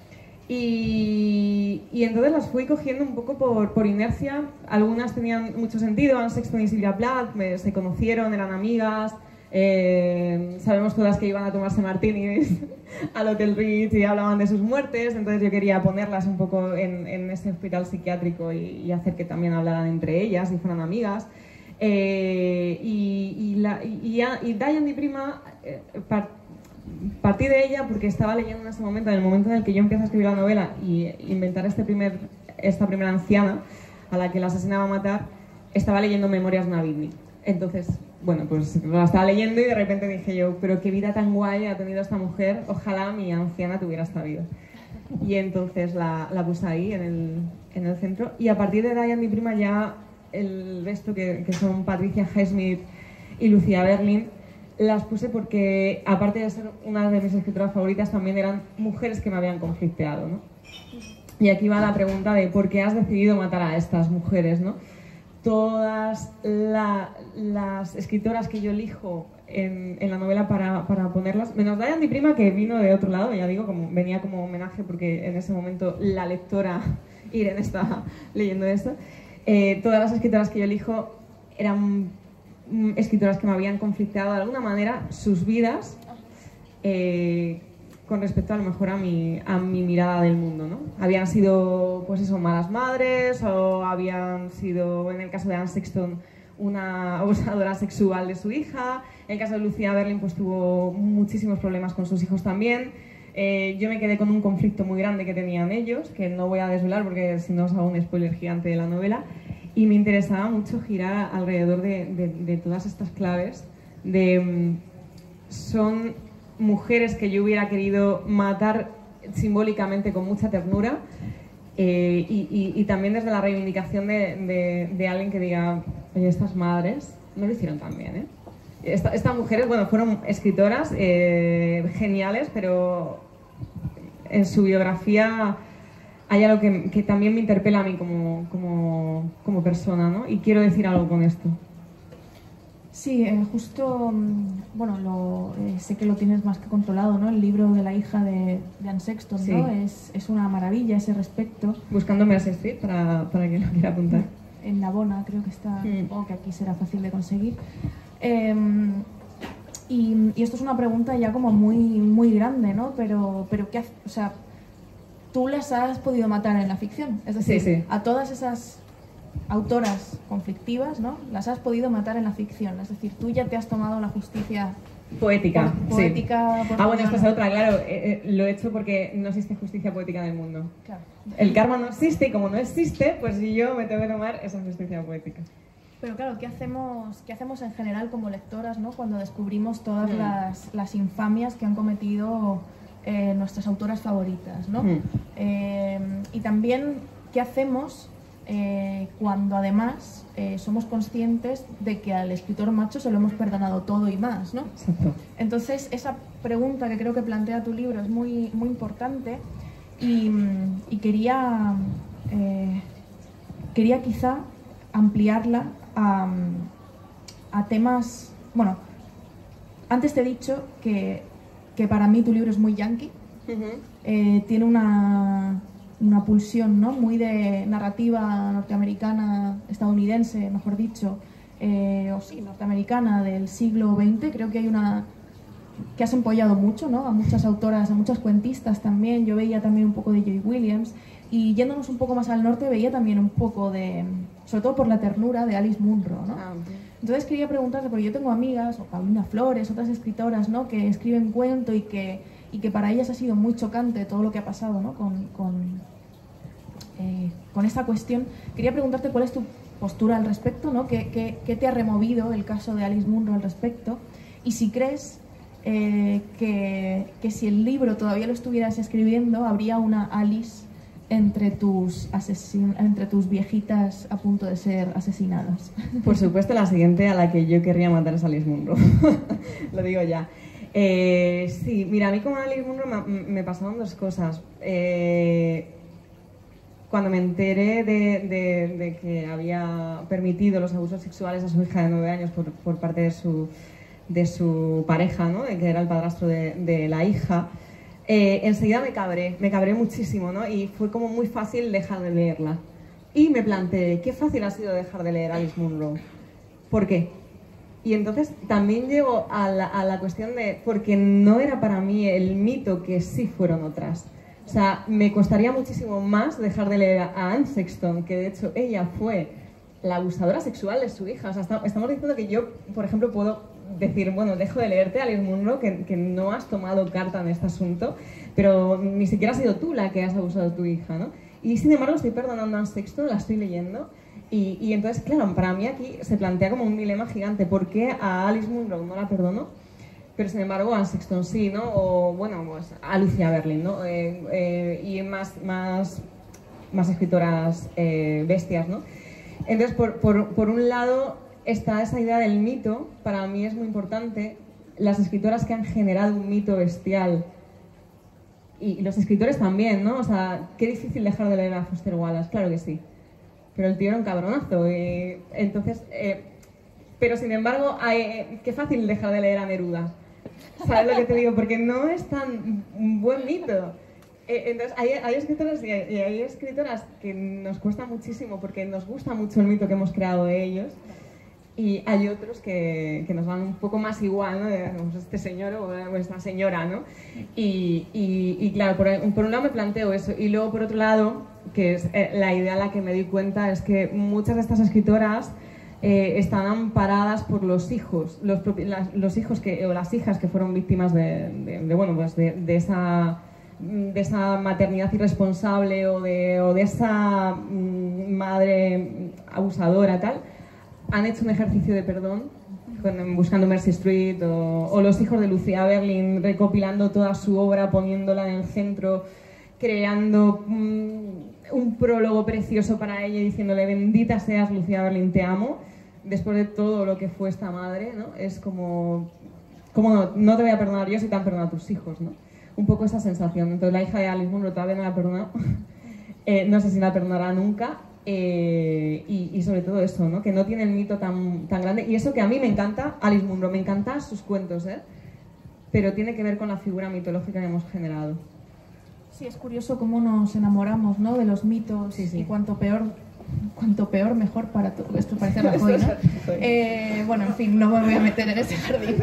Y, y entonces las fui cogiendo un poco por, por inercia. Algunas tenían mucho sentido. Anne Sexton y Sylvia Plath me, se conocieron, eran amigas. Eh, sabemos todas que iban a tomarse martinis al Hotel Ritz y hablaban de sus muertes. Entonces yo quería ponerlas un poco en, en ese hospital psiquiátrico y, y hacer que también hablaran entre ellas y fueran amigas. Eh, y, y, la, y, y Diane, mi prima, eh, part, partí de ella porque estaba leyendo en ese momento, en el momento en el que yo empiezo a escribir la novela y inventar este primer, esta primera anciana a la que la asesinaba a matar, estaba leyendo Memorias de una Beatnik. Entonces, bueno, pues la estaba leyendo y de repente dije yo, pero qué vida tan guay ha tenido esta mujer, ojalá mi anciana tuviera esta vida. Y entonces la, la puse ahí en el, en el centro, y a partir de Diane, mi prima, ya el resto, que, que son Patricia Highsmith y Lucia Berlin, las puse porque, aparte de ser una de mis escritoras favoritas, también eran mujeres que me habían conflicteado, ¿no? Y aquí va la pregunta de por qué has decidido matar a estas mujeres, ¿no? Todas la, las escritoras que yo elijo en, en la novela para, para ponerlas, menos Diane, mi prima, que vino de otro lado, ya digo, como, venía como homenaje porque en ese momento la lectora Irene estaba leyendo esto. Eh, todas las escritoras que yo elijo eran escritoras que me habían conflicteado de alguna manera sus vidas eh, con respecto a lo mejor a mi, a mi mirada del mundo, ¿no? Habían sido, pues eso, malas madres, o habían sido, en el caso de Anne Sexton, una abusadora sexual de su hija. En el caso de Lucia Berlin, pues tuvo muchísimos problemas con sus hijos también. Eh, yo me quedé con un conflicto muy grande que tenían ellos, que no voy a desvelar porque si no os hago un spoiler gigante de la novela, y me interesaba mucho girar alrededor de, de, de todas estas claves. De, son mujeres que yo hubiera querido matar simbólicamente con mucha ternura, eh, y, y, y también desde la reivindicación de, de, de alguien que diga, oye, estas madres no lo hicieron tan bien, ¿eh? Esta, estas mujeres, bueno, fueron escritoras eh, geniales, pero en su biografía hay algo que, que también me interpela a mí como, como, como persona, ¿no? Y quiero decir algo con esto. Sí, eh, justo, bueno, lo, eh, sé que lo tienes más que controlado, ¿no? El libro de la hija de, de Anne Sexton, ¿no? Sí. Es, es una maravilla ese respecto. Buscando Mercy Street para, para quien lo quiera apuntar. En Navona creo que está, sí. Supongo que aquí será fácil de conseguir. Eh, y, y esto es una pregunta ya como muy, muy grande, ¿no? Pero, pero ¿qué, o sea, tú las has podido matar en la ficción? Es decir, sí, sí. a todas esas autoras conflictivas, ¿no? Las has podido matar en la ficción. Es decir, tú ya te has tomado la justicia poética. Po poética sí. Ah, bueno, esto es otra, claro. Eh, eh, lo he hecho porque no existe justicia poética en el mundo. Claro. El karma no existe y como no existe, pues yo me tengo que tomar esa justicia poética. Pero claro, ¿qué hacemos, qué hacemos en general como lectoras, ¿no? Cuando descubrimos todas mm. las, las infamias que han cometido eh, nuestras autoras favoritas, ¿no? Mm. Eh, y también, ¿qué hacemos eh, cuando además eh, somos conscientes de que al escritor macho se lo hemos perdonado todo y más, ¿no? Exacto. Entonces, esa pregunta que creo que plantea tu libro es muy, muy importante y, y quería, eh, quería quizá ampliarla A, a temas... Bueno, antes te he dicho que, que para mí tu libro es muy yankee. Uh-huh. eh, tiene una, una pulsión, ¿no? Muy de narrativa norteamericana, estadounidense, mejor dicho, eh, o sí, norteamericana del siglo veinte. Creo que hay una... que has empollado mucho, ¿no? A muchas autoras, a muchas cuentistas también. Yo veía también un poco de Joy Williams. Y yéndonos un poco más al norte, veía también un poco de, sobre todo por la ternura, de Alice Munro, ¿no? Ah, okay. Entonces quería preguntarte, porque yo tengo amigas, o Paulina Flores, otras escritoras, ¿no? Que escriben cuento y que, y que para ellas ha sido muy chocante todo lo que ha pasado, ¿no? Con, con, eh, con esta cuestión. Quería preguntarte cuál es tu postura al respecto, ¿no? ¿Qué, qué, qué te ha removido el caso de Alice Munro al respecto? Y si crees eh, que, que si el libro todavía lo estuvieras escribiendo, habría una Alice entre tus, asesin entre tus viejitas a punto de ser asesinadas. Por supuesto, la siguiente a la que yo querría matar es Alice Munro. Lo digo ya. Eh, sí, mira, a mí con Alice Munro me, me pasaron dos cosas. Eh, cuando me enteré de, de, de que había permitido los abusos sexuales a su hija de nueve años por, por parte de su, de su pareja, ¿no? Que era el padrastro de, de la hija, eh, enseguida me cabré, me cabré muchísimo, ¿no? Y fue como muy fácil dejar de leerla. Y me planteé, qué fácil ha sido dejar de leer Alice Munro. ¿Por qué? Y entonces también llego a la, a la cuestión de, porque no era para mí el mito que sí fueron otras. O sea, me costaría muchísimo más dejar de leer a Anne Sexton, que de hecho ella fue la abusadora sexual de su hija. O sea, estamos diciendo que yo, por ejemplo, puedo decir, bueno, dejo de leerte, Alice Munro, que, que no has tomado carta en este asunto, pero ni siquiera has sido tú la que has abusado de tu hija, ¿no? Y sin embargo estoy perdonando a Anne Sexton, la estoy leyendo, y, y entonces, claro, para mí aquí se plantea como un dilema gigante. ¿Por qué a Alice Munro no la perdono, pero sin embargo a Anne Sexton sí, ¿no? O bueno, pues a Lucia Berlin, ¿no? Eh, eh, y más, más, más escritoras eh, bestias, ¿no? Entonces, por, por, por un lado está esa idea del mito, para mí es muy importante, las escritoras que han generado un mito bestial, y los escritores también, ¿no? O sea, qué difícil dejar de leer a Foster Wallace, claro que sí. Pero el tío era un cabronazo, y entonces... Eh, pero sin embargo, hay, qué fácil dejar de leer a Neruda. ¿Sabes lo que te digo? Porque no es tan un buen mito. Eh, entonces, hay, hay escritores y hay, y hay escritoras que nos cuesta muchísimo porque nos gusta mucho el mito que hemos creado de ellos. Y hay otros que, que nos van un poco más igual, ¿no? De, pues, este señor o esta señora, ¿no? Y, y, y claro, por, por un lado me planteo eso. Y luego, por otro lado, que es eh, la idea a la que me di cuenta, es que muchas de estas escritoras eh, están amparadas por los hijos, los, las, los hijos que, o las hijas que fueron víctimas de, de, de bueno, pues de, de esa... de esa maternidad irresponsable o de, o de esa mmm, madre abusadora, tal. Han hecho un ejercicio de perdón buscando Mercy Street, o, o los hijos de Lucia Berlin recopilando toda su obra, poniéndola en el centro, creando um, un prólogo precioso para ella, diciéndole bendita seas Lucia Berlin, te amo, después de todo lo que fue esta madre, ¿no? Es como, como no, no te voy a perdonar yo si te han perdonado tus hijos, ¿no? Un poco esa sensación. Entonces la hija de Alice Munro todavía no la ha perdonado, eh, no sé si la perdonará nunca. Eh, y, y sobre todo eso, ¿no? Que no tiene el mito tan, tan grande, y eso que a mí me encanta Alice Munro, me encantan sus cuentos, ¿eh? Pero tiene que ver con la figura mitológica que hemos generado. Sí, es curioso cómo nos enamoramos, ¿no? De los mitos, sí, sí. Y cuanto peor, cuanto peor mejor para todo. Esto parece Rajoy, ¿no? eh, bueno, en fin, no me voy a meter en ese jardín.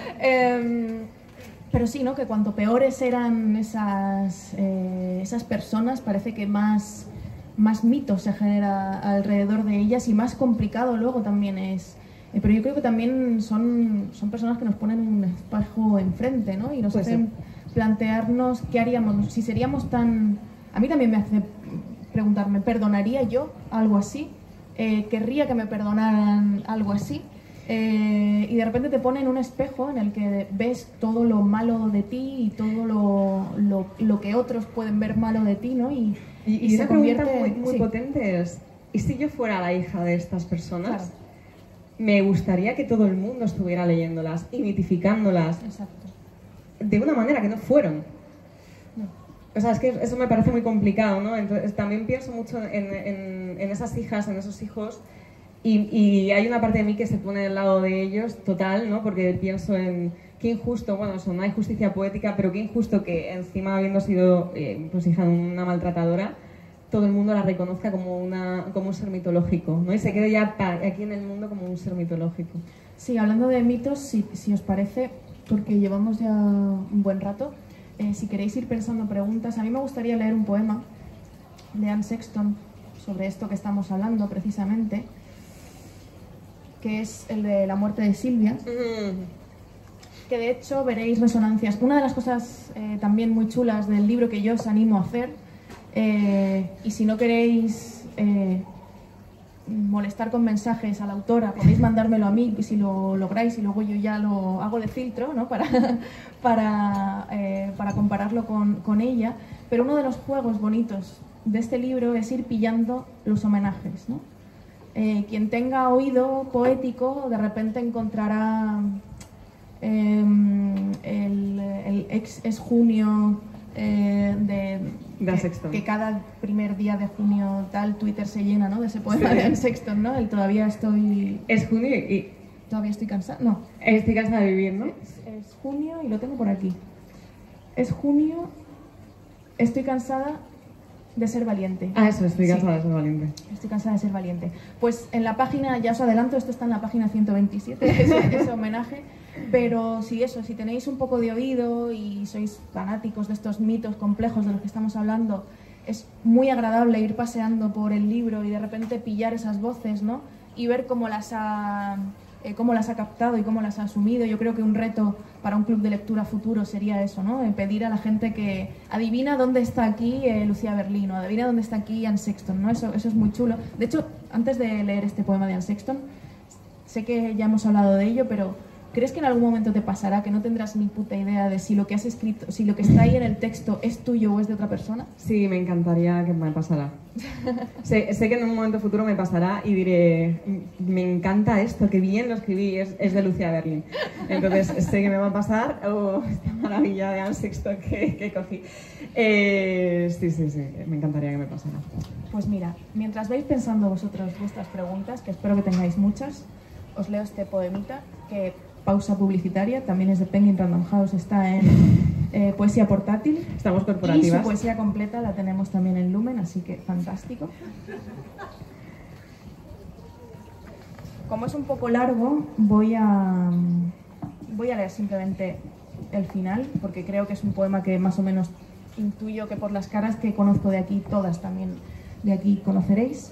eh, pero sí, ¿no? Que cuanto peores eran esas, eh, esas personas, parece que más... más mito se genera alrededor de ellas y más complicado luego también es. Eh, pero yo creo que también son, son personas que nos ponen un espejo enfrente, ¿no? Y nos pues hacen sí. plantearnos qué haríamos, si seríamos tan... A mí también me hace preguntarme, ¿perdonaría yo algo así? Eh, ¿Querría que me perdonaran algo así? Eh, y de repente te ponen un espejo en el que ves todo lo malo de ti y todo lo, lo, lo que otros pueden ver malo de ti, ¿no? Y, Y, y, y se una convierte, pregunta muy, muy sí. potente es, ¿y si yo fuera la hija de estas personas? Claro. Me gustaría que todo el mundo estuviera leyéndolas y mitificándolas. Exacto. De una manera que no fueron. No. O sea, es que eso me parece muy complicado, ¿no? Entonces, también pienso mucho en, en, en esas hijas, en esos hijos, y, y hay una parte de mí que se pone del lado de ellos, total, ¿no? Porque pienso en... Qué injusto, bueno, eso, no hay justicia poética, pero qué injusto que encima habiendo sido eh, pues hija de una maltratadora, todo el mundo la reconozca como, una, como un ser mitológico, ¿no? Y se quede ya aquí en el mundo como un ser mitológico. Sí, hablando de mitos, si, si os parece, porque llevamos ya un buen rato, eh, si queréis ir pensando preguntas, a mí me gustaría leer un poema de Anne Sexton sobre esto que estamos hablando precisamente, que es el de la muerte de Silvia. Mm. Que de hecho veréis resonancias. Una de las cosas eh, también muy chulas del libro que yo os animo a hacer, eh, y si no queréis eh, molestar con mensajes a la autora, podéis mandármelo a mí si lo lográis y luego yo ya lo hago de filtro, ¿no? para, para, eh, para compararlo con, con ella. Pero uno de los juegos bonitos de este libro es ir pillando los homenajes, ¿no? Eh, quien tenga oído poético de repente encontrará... Eh, el, el ex es junio eh, de, de que, Sexton. que cada primer día de junio tal Twitter se llena, ¿no? De ese poema Sí. de Anne Sexton, ¿no? El todavía estoy... Es junio y Todavía estoy cansada. No, estoy cansada de vivir, ¿no? es, es junio y lo tengo por aquí. Es junio, estoy cansada de ser valiente. Ah, eso, estoy Sí. cansada de ser valiente. Estoy cansada de ser valiente. Pues en la página, ya os adelanto, esto está en la página ciento veintisiete, ese, ese homenaje. Pero si eso, si tenéis un poco de oído y sois fanáticos de estos mitos complejos de los que estamos hablando, es muy agradable ir paseando por el libro y de repente pillar esas voces, ¿no? Y ver cómo las ha, eh, cómo las ha captado y cómo las ha asumido. Yo creo que un reto para un club de lectura futuro sería eso, ¿no? Eh, pedir a la gente que adivina dónde está aquí eh, Lucía Berlín o adivina dónde está aquí Anne Sexton, ¿no? Eso, eso es muy chulo. De hecho, antes de leer este poema de Anne Sexton, sé que ya hemos hablado de ello, pero ¿crees que en algún momento te pasará que no tendrás ni puta idea de si lo que has escrito, si lo que está ahí en el texto es tuyo o es de otra persona? Sí, me encantaría que me pasara. sé, sé que en un momento futuro me pasará y diré, me encanta esto, que bien lo escribí, es, es de Lucía Berlín. Entonces sé que me va a pasar, oh, esta maravilla de Anne Sexton que, que cogí. Eh, sí, sí, sí, me encantaría que me pasara. Pues mira, mientras vais pensando vosotros vuestras preguntas, que espero que tengáis muchas, os leo este poemita que... Pausa publicitaria, también es de Penguin Random House, está en eh, Poesía Portátil. Estamos Y corporativas. su poesía completa la tenemos también en Lumen, así que fantástico. Como es un poco largo, voy a, voy a leer simplemente el final, porque creo que es un poema que más o menos intuyo que por las caras que conozco de aquí, todas también de aquí conoceréis.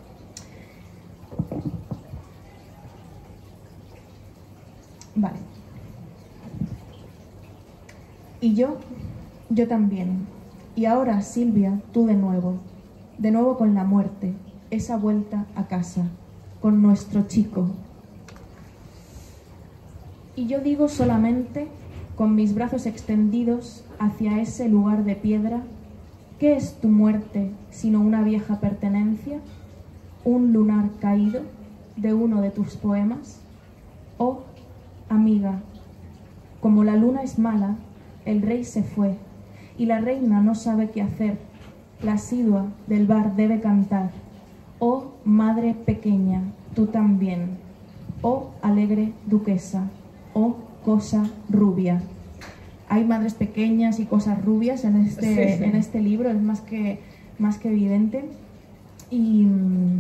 Vale. Y yo, yo también. Y ahora, Silvia, tú de nuevo. De nuevo con la muerte. Esa vuelta a casa. Con nuestro chico. Y yo digo solamente, con mis brazos extendidos hacia ese lugar de piedra, ¿qué es tu muerte sino una vieja pertenencia? ¿Un lunar caído de uno de tus poemas? Oh, amiga, como la luna es mala, el rey se fue y la reina no sabe qué hacer. La asidua del bar debe cantar. Oh, madre pequeña, tú también. Oh, alegre duquesa. Oh, cosa rubia. Hay madres pequeñas y cosas rubias en este, Sí, sí. en este libro, es más que, más que evidente. Y,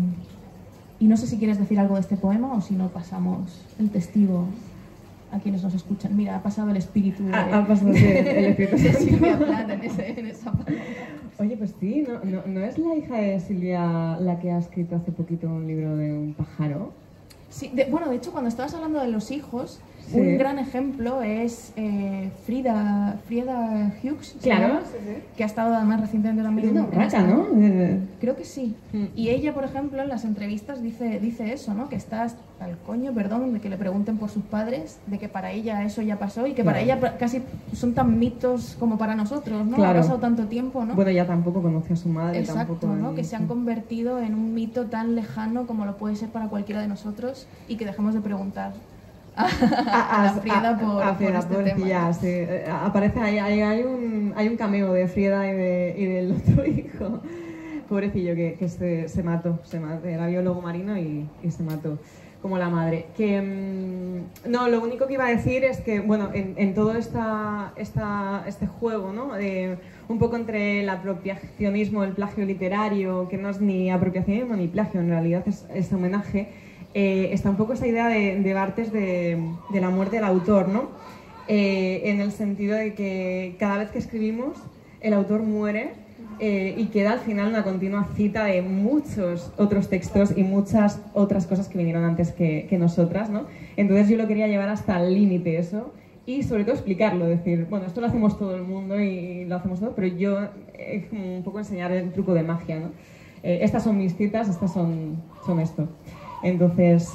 y no sé si quieres decir algo de este poema o si no pasamos el testigo a quienes nos escuchan. Mira, ha pasado el espíritu de, Ha, ha pasado sí, el espíritu de Silvia Plath en, ese, en esa palabra. Oye, pues sí, ¿no, no, ¿no es la hija de Silvia la que ha escrito hace poquito un libro de un pájaro? Sí, de- bueno, de hecho, cuando estabas hablando de los hijos, Sí. un gran ejemplo es eh, Frida, Frida Hughes, ¿se Claro, llama? sí, sí. Que ha estado además recientemente también Es una en- en urraca, esta- ¿no? Eh, Creo que sí. Mm. Y ella, por ejemplo, en las entrevistas dice, dice eso, ¿no? Que está hasta el coño, perdón, de que le pregunten por sus padres, de que para ella eso ya pasó y que para Claro. ella pra- casi son tan mitos como para nosotros, ¿no? Claro. Ha pasado tanto tiempo, ¿no? Bueno, ella tampoco conoce a su madre. Exacto, tampoco ¿no? en- Que se han convertido en un mito tan lejano como lo puede ser para cualquiera de nosotros y que dejemos de preguntar a, a la Frieda por, a por Frieda, este pobrecilla, tema. sí. Eh, Aparece ahí, hay, hay, un, hay un cameo de Frieda y, de, y del otro hijo. Pobrecillo, que, que se, se mató, se mató. Era biólogo marino y, y se mató como la madre. Que, mm, no, lo único que iba a decir es que, bueno, en, en todo esta, esta, este juego, ¿no? De, un poco entre el apropiacionismo, el plagio literario, que no es ni apropiacionismo ni plagio, en realidad es, es homenaje. Eh, está un poco esa idea de, de Barthes de, de la muerte del autor, ¿no? Eh, en el sentido de que cada vez que escribimos, el autor muere eh, y queda al final una continua cita de muchos otros textos y muchas otras cosas que vinieron antes que, que nosotras, ¿no? Entonces yo lo quería llevar hasta el límite eso y sobre todo explicarlo, decir, bueno, esto lo hacemos todo el mundo y lo hacemos todo, pero yo es como un poco enseñar el truco de magia, ¿no? Eh, estas son mis citas, estas son, son esto. Entonces,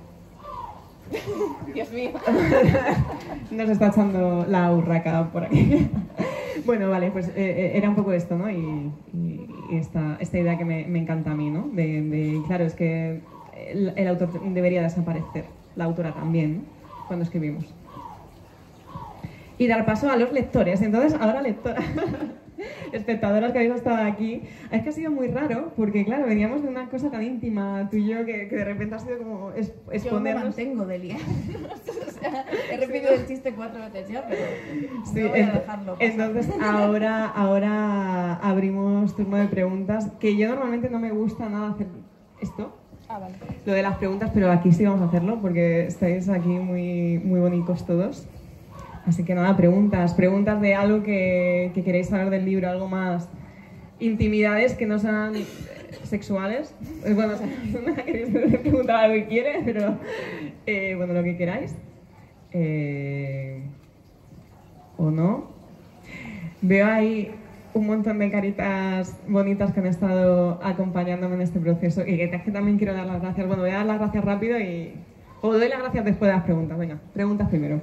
Dios mío. nos está echando la urraca por aquí. Bueno, vale, pues eh, era un poco esto, ¿no? Y, y- y esta, esta idea que me, me encanta a mí, ¿no? De, de, claro, es que el, el autor debería desaparecer, la autora también, ¿no? Cuando escribimos. y dar paso a los lectores. Entonces, ahora lectora, espectadoras que habéis estado aquí, es que ha sido muy raro, porque claro, veníamos de una cosa tan íntima, tú y yo, que, que de repente ha sido como es, exponernos. Yo me mantengo de liar. O sea, he repetido el chiste cuatro veces ya, pero sí, no voy a dejarlo pasar. Entonces, ahora, ahora abrimos turno de preguntas, que yo normalmente no me gusta nada hacer esto. Ah, vale. Lo de las preguntas, pero aquí sí vamos a hacerlo, porque estáis aquí muy, muy bonitos todos. Así que nada, preguntas, preguntas de algo que, que queréis saber del libro, algo más, intimidades que no sean sexuales. Bueno, o sea, no queréis preguntar algo que quiere, pero eh, bueno, lo que queráis. Eh, o no. Veo ahí un montón de caritas bonitas que han estado acompañándome en este proceso y que, que también quiero dar las gracias. Bueno, voy a dar las gracias rápido y... O doy las gracias después de las preguntas. Venga, preguntas primero.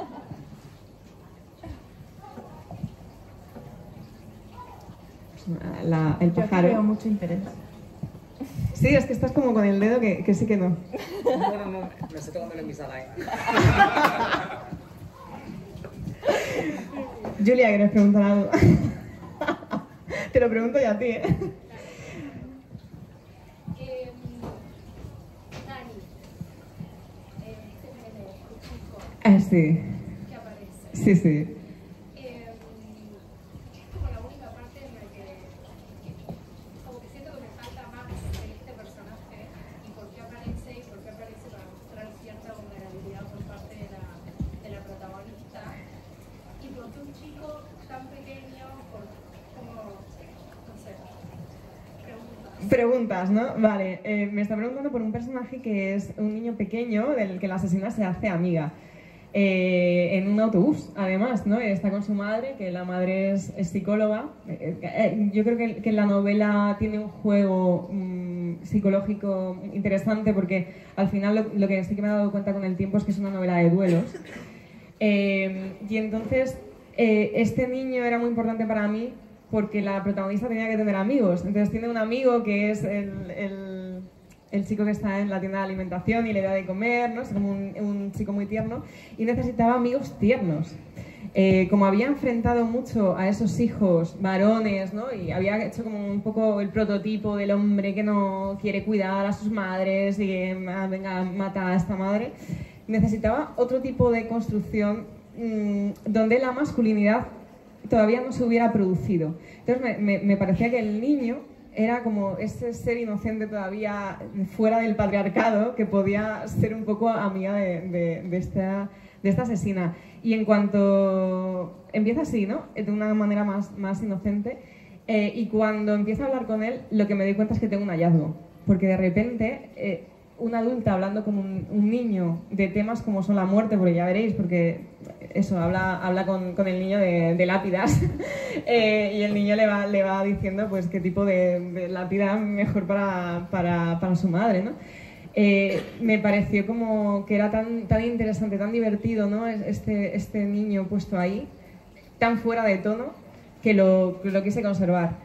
La, el Yo aquí pájaro. veo mucho interés. Sí, es que estás como con el dedo que, que sí que no. No, no, no, me estoy tocando en mi sala, ¿eh? Julia, ¿quieres preguntar algo? Te lo pregunto ya a ti, ¿eh? Eh, Dani, eh, el chico Ah, sí. que aparece, Sí, sí. eh, es como la única parte en la que, como que siento que me falta más de este personaje y por qué aparece y por qué aparece para mostrar cierta vulnerabilidad por parte de la, de la protagonista y por qué un chico tan pequeño, por como, no sé, preguntas. Preguntas, ¿no? Vale, eh, me está preguntando por un personaje que es un niño pequeño del que la asesina se hace amiga. Eh, en un autobús, además, ¿no? Está con su madre, que la madre es, es psicóloga. Eh, eh, yo creo que, que la novela tiene un juego mmm, psicológico interesante porque al final lo, lo que sí que me he dado cuenta con el tiempo es que es una novela de duelos. Eh, y entonces, eh, este niño era muy importante para mí porque la protagonista tenía que tener amigos. Entonces tiene un amigo que es el... el el chico que está en la tienda de alimentación y le da de comer, ¿no? Es como un, un chico muy tierno y necesitaba amigos tiernos. Eh, como había enfrentado mucho a esos hijos varones, ¿no? Y había hecho como un poco el prototipo del hombre que no quiere cuidar a sus madres y que ah, venga, mata a esta madre, necesitaba otro tipo de construcción mmm, donde la masculinidad todavía no se hubiera producido. Entonces me, me, me parecía que el niño era como ese ser inocente todavía fuera del patriarcado que podía ser un poco amiga de, de, de, esta, de esta asesina. Y en cuanto empieza así, ¿no? De una manera más, más inocente, eh, y cuando empiezo a hablar con él, lo que me doy cuenta es que tengo un hallazgo. Porque de repente, eh, una adulta hablando con un, un niño de temas como son la muerte, porque ya veréis, porque eso, habla, habla con, con el niño de, de lápidas eh, y el niño le va, le va diciendo pues qué tipo de, de lápida mejor para, para, para su madre, ¿no? Eh, me pareció como que era tan, tan interesante, tan divertido, ¿no? Este, este niño puesto ahí, tan fuera de tono, que lo, que lo quise conservar.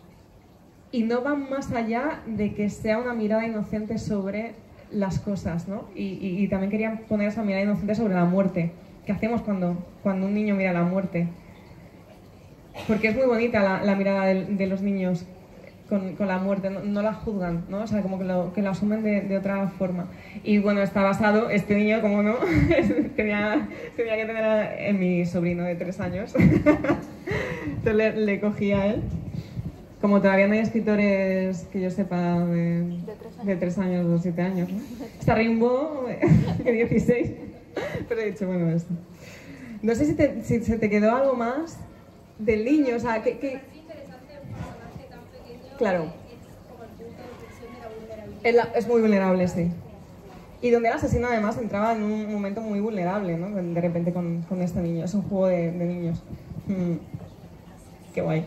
Y no va más allá de que sea una mirada inocente sobre las cosas, ¿no? Y, y, y también quería poner esa mirada inocente sobre la muerte. ¿Qué hacemos cuando, cuando un niño mira la muerte? Porque es muy bonita la, la mirada de, de los niños con, con la muerte, no, no la juzgan, ¿no? O sea, como que lo, que lo asumen de, de otra forma. Y bueno, está basado, este niño, como no, tenía, tenía que tener a, en mi sobrino de tres años. Entonces le, le cogí a él. Como todavía no hay escritores que yo sepa de, De tres años. de tres años o siete años, ¿no? Está Rimbaud, de dieciséis. Pero he dicho, bueno, esto. No sé si, te, si se te quedó algo más del niño, o sea, que... que... Es interesante un personaje tan pequeño. Claro. Que es como el punto de inflexión de la vulnerabilidad. Es, la- es muy vulnerable, sí. Y donde el asesino además entraba en un momento muy vulnerable, ¿no? De repente con, con este niño. Es un juego de, de niños. Mm. Qué guay.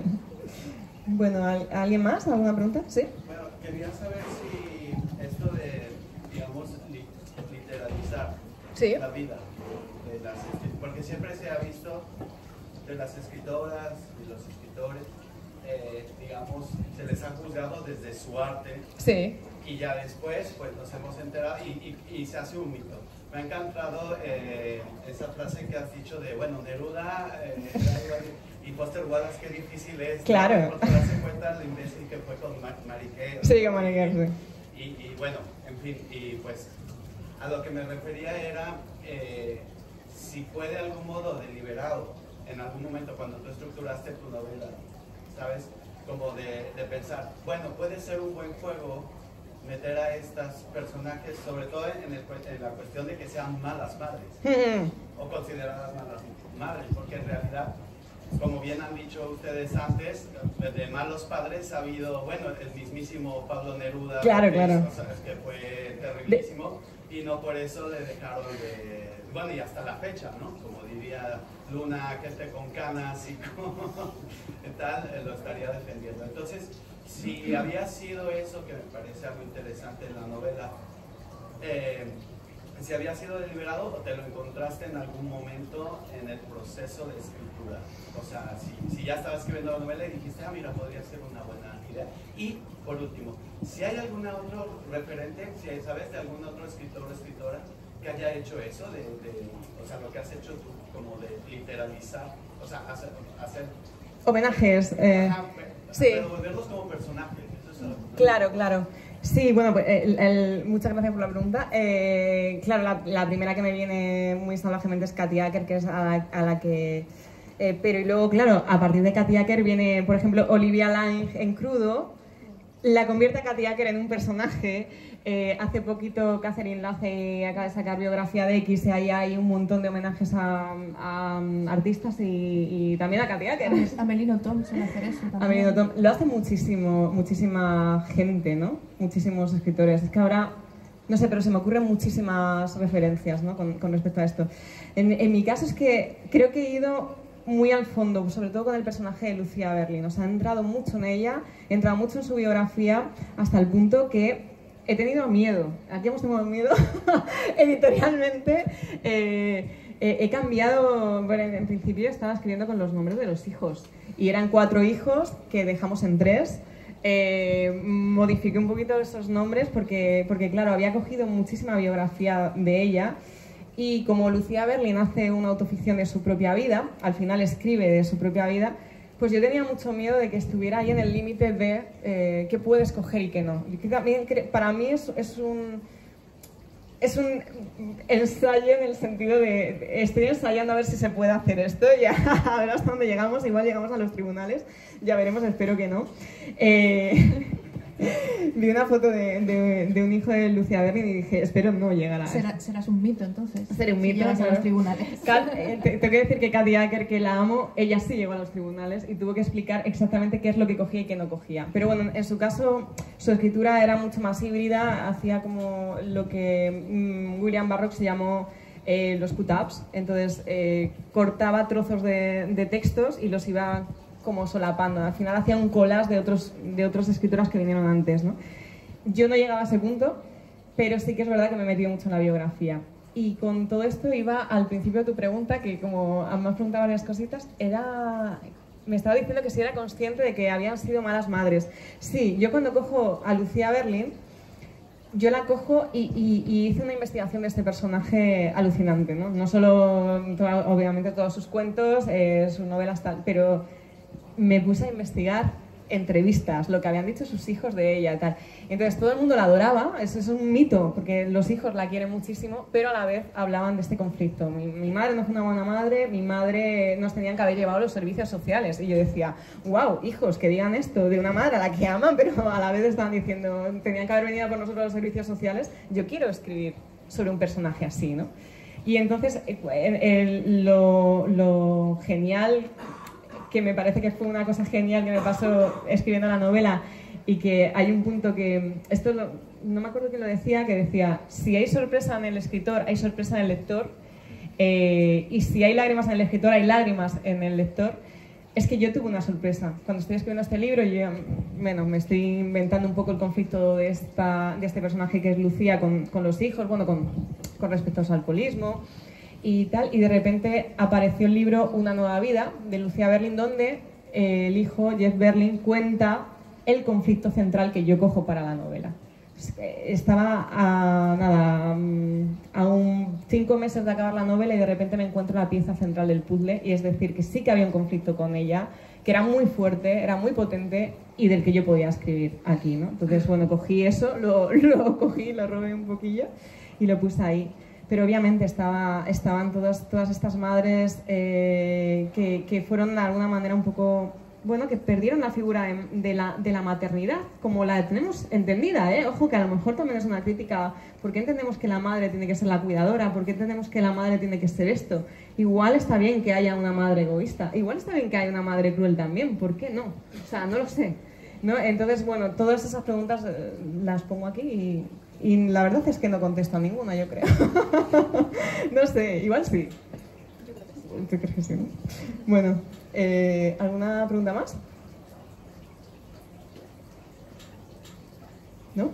Bueno, ¿al- ¿alguien más? ¿Alguna pregunta? ¿Sí? Bueno, quería saber si esto de, digamos, li- literalizar Sí. la vida de las escri- porque siempre se ha visto de las escritoras y los escritores, eh, digamos, se les ha juzgado desde su arte, Sí. y ya después pues nos hemos enterado y, y, y se hace un mito. Me ha encantado eh, esa frase que has dicho de, bueno, Neruda eh, y Foster Wallace, qué difícil es. Claro. ¿No? Porque darse cuenta lo imbécil que fue con Mar Mariqué. Sí, con Mariqué, sí. Y, y bueno, en fin, y pues a lo que me refería era eh, si fue de algún modo deliberado en algún momento cuando tú estructuraste tu novela, ¿sabes? Como de, de pensar, bueno, puede ser un buen juego meter a estos personajes, sobre todo en, el, en la cuestión de que sean malas madres, o consideradas malas madres, porque en realidad, como bien han dicho ustedes antes, de malos padres ha habido, bueno, el mismísimo Pablo Neruda, claro, que, claro. O sea, es que fue terriblísimo, de... y no por eso le dejaron de, bueno, y hasta la fecha, ¿no? Como diría Luna, que esté con canas y como tal, lo estaría defendiendo. Entonces, si había sido eso, que me parece algo interesante en la novela, eh, si había sido deliberado o te lo encontraste en algún momento en el proceso de escritura. O sea, si, si ya estabas escribiendo la novela y dijiste, ah, mira, podría ser una buena idea. Y, por último, si hay algún otro referente, si sabes de algún otro escritor o escritora que haya hecho eso, de, de, o sea, lo que has hecho tú, como de literalizar, o sea, hacer... hacer homenajes. Eh, ajá, sí. Pero volverlos como personajes. Eso es claro, claro. Sí, bueno, pues el, el, muchas gracias por la pregunta. Eh, claro, la, la primera que me viene muy salvajemente es Kathy Acker, que es a la, a la que... Eh, pero y luego, claro, a partir de Kathy Acker viene, por ejemplo, Olivia Lang en Crudo, la convierte a Kathy Acker en un personaje. Eh, hace poquito Catherine Lace acaba de sacar biografía de X y ahí hay un montón de homenajes a, a, a artistas y, y también a Kathy Acker. A Melino Tom suele hacer eso también. A Melino Tom. Lo hace muchísimo, muchísima gente, ¿no? Muchísimos escritores. Es que ahora, no sé, pero se me ocurren muchísimas referencias, ¿no? con, con respecto a esto. En, en mi caso es que creo que he ido muy al fondo, sobre todo con el personaje de Lucía Berlin. O sea, he entrado mucho en ella, he entrado mucho en su biografía hasta el punto que he tenido miedo, aquí hemos tenido miedo editorialmente. Eh, eh, he cambiado, bueno, en principio estaba escribiendo con los nombres de los hijos y eran cuatro hijos que dejamos en tres. Eh, modifiqué un poquito esos nombres porque, porque, claro, había cogido muchísima biografía de ella y como Lucía Berlin hace una autoficción de su propia vida, al final escribe de su propia vida, pues yo tenía mucho miedo de que estuviera ahí en el límite de eh, qué puede escoger y qué no. Y que también, para mí es, es, un, es un ensayo en el sentido de estoy ensayando a ver si se puede hacer esto, ya a ver hasta dónde llegamos, igual llegamos a los tribunales, ya veremos, espero que no. Eh, vi una foto de, de, de un hijo de Lucía Berlin y dije, espero no llegar a Será, serás un mito entonces. Seré un mito, si llegas claro. a los tribunales. Kat, eh, te, tengo que decir que Kathy Acker, que la amo, ella sí llegó a los tribunales y tuvo que explicar exactamente qué es lo que cogía y qué no cogía. Pero bueno, en su caso, su escritura era mucho más híbrida, hacía como lo que mmm, William Barrock se llamó eh, los cut-ups. Entonces, eh, cortaba trozos de, de textos y los iba como solapando. Al final hacía un collage de otros, de otros escritoras que vinieron antes, ¿no? Yo no llegaba a ese punto, pero sí que es verdad que me he metido mucho en la biografía. Y con todo esto iba al principio de tu pregunta, que como me has preguntado varias cositas, era... me estaba diciendo que si era consciente de que habían sido malas madres. Sí, yo cuando cojo a Lucía Berlin, yo la cojo y, y, y hice una investigación de este personaje alucinante, ¿no? No solo, toda, obviamente, todos sus cuentos, eh, sus novelas, tal, pero me puse a investigar entrevistas, lo que habían dicho sus hijos de ella, tal. Entonces todo el mundo la adoraba, eso es un mito, porque los hijos la quieren muchísimo, pero a la vez hablaban de este conflicto. Mi, mi madre no fue una buena madre, mi madre nos tenían que haber llevado a los servicios sociales. Y yo decía, wow, hijos, que digan esto de una madre a la que aman, pero a la vez estaban diciendo, tenían que haber venido por nosotros a los servicios sociales. Yo quiero escribir sobre un personaje así, ¿no? Y entonces el, el, lo, lo genial, que me parece que fue una cosa genial que me pasó escribiendo la novela, y que hay un punto que, esto lo, no me acuerdo quién lo decía, que decía, si hay sorpresa en el escritor, hay sorpresa en el lector, eh, y si hay lágrimas en el escritor, hay lágrimas en el lector. Es que yo tuve una sorpresa. Cuando estoy escribiendo este libro, yo, bueno, me estoy inventando un poco el conflicto de, esta, de este personaje que es Lucía con, con los hijos, bueno, con, con respecto a su alcoholismo y tal, y de repente apareció el libro Una nueva vida, de Lucía Berlin, donde eh, el hijo, Jeff Berlin, cuenta el conflicto central que yo cojo para la novela. estaba a, nada, a un cinco meses de acabar la novela y de repente me encuentro la pieza central del puzzle, y es decir, que sí que había un conflicto con ella, que era muy fuerte, era muy potente y del que yo podía escribir aquí, ¿no? Entonces, bueno, cogí eso, lo, lo cogí, lo robé un poquillo y lo puse ahí. Pero obviamente estaba, estaban todas, todas estas madres eh, que, que fueron de alguna manera un poco... bueno, que perdieron la figura de la, de la maternidad, como la tenemos entendida, ¿eh? Ojo, que a lo mejor también es una crítica. ¿Por qué entendemos que la madre tiene que ser la cuidadora? ¿Por qué entendemos que la madre tiene que ser esto? Igual está bien que haya una madre egoísta, igual está bien que haya una madre cruel también, ¿por qué no? O sea, no lo sé, ¿no? Entonces, bueno, todas esas preguntas eh, las pongo aquí y, y la verdad es que no contesto a ninguna, yo creo. No sé, igual sí. ¿Tú crees que sí, no? Bueno, eh, ¿alguna pregunta más? ¿No?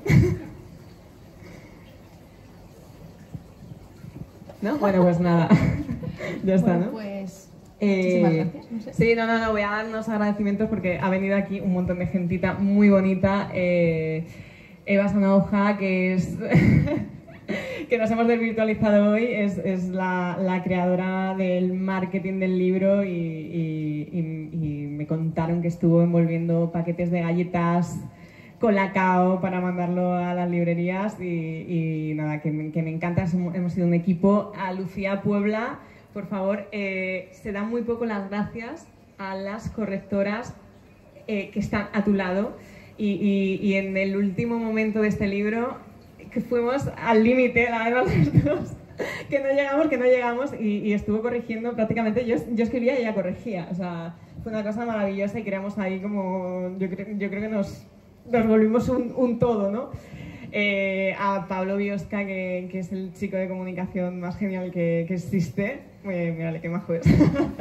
¿No? Bueno, pues nada. Ya está, Bueno, ¿no? pues Eh, muchísimas gracias. No sé. Sí, no, no, no, voy a dar unos agradecimientos porque ha venido aquí un montón de gentita muy bonita. Eh, Eva Sanauja, que es... que nos hemos desvirtualizado hoy, es, es la, la creadora del marketing del libro y, y, y, y me contaron que estuvo envolviendo paquetes de galletas con Colacao para mandarlo a las librerías y, y nada, que me, que me encanta, hemos sido un equipo. A Lucía Puebla, por favor, eh, se dan muy poco las gracias a las correctoras eh, que están a tu lado y, y, y en el último momento de este libro que fuimos al límite, la verdad, los dos, que no llegamos, que no llegamos, y, y estuvo corrigiendo prácticamente, yo, yo escribía y ella corregía, o sea, fue una cosa maravillosa y creamos ahí como, yo creo, yo creo que nos, nos volvimos un, un todo, ¿no? Eh, a Pablo Biosca, que, que es el chico de comunicación más genial que, que existe, eh, mírale qué majo es.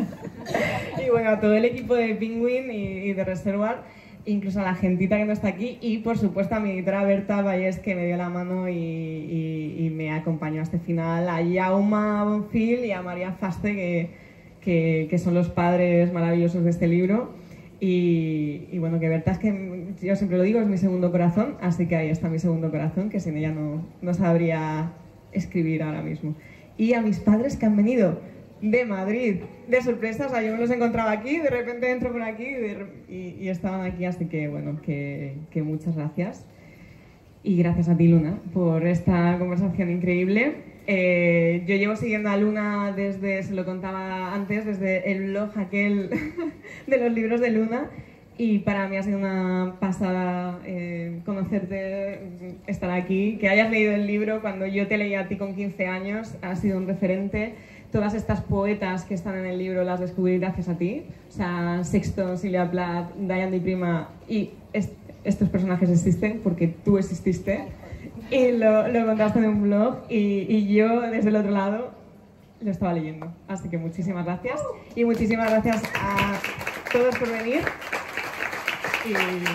Y bueno, a todo el equipo de Penguin y, y de Reservoir, incluso a la gentita que no está aquí, y por supuesto a mi editora Berta Vallés, que me dio la mano y, y, y me acompañó hasta el final, a Jauma Bonfil y a María Faste, que, que, que son los padres maravillosos de este libro. Y, y bueno, que Berta es que, yo siempre lo digo, es mi segundo corazón, así que ahí está mi segundo corazón, que sin ella no, no sabría escribir ahora mismo. Y a mis padres que han venido de Madrid, de sorpresa, o sea, yo me los encontraba aquí, de repente entro por aquí de, y, y estaban aquí, así que bueno, que, que muchas gracias. Y gracias a ti, Luna, por esta conversación increíble. Eh, yo llevo siguiendo a Luna desde, se lo contaba antes, desde el blog aquel de los libros de Luna, y para mí ha sido una pasada eh, conocerte, estar aquí, que hayas leído el libro cuando yo te leí a ti con quince años, ha sido un referente. Todas estas poetas que están en el libro las descubrí gracias a ti. O sea, Sexton, Silvia Plath, Diane Di Prima, y est estos personajes existen porque tú exististe. Y lo, lo contaste en un blog y, y yo desde el otro lado lo estaba leyendo. Así que muchísimas gracias. Y muchísimas gracias a todos por venir. Y...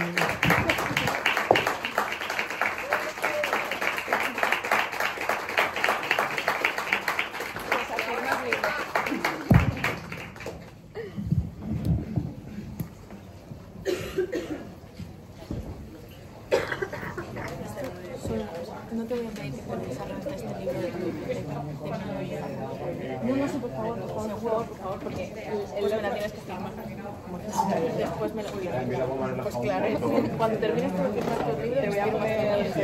No te voy a pedir que cuentes a través de este libro de, de, de, de No, no sé, por favor, por favor, por favor, por favor, porque el, el me la tienes que firmar. Después me lo firmas. Pues claro, cuando termines de firmar tu libro, te voy a poner...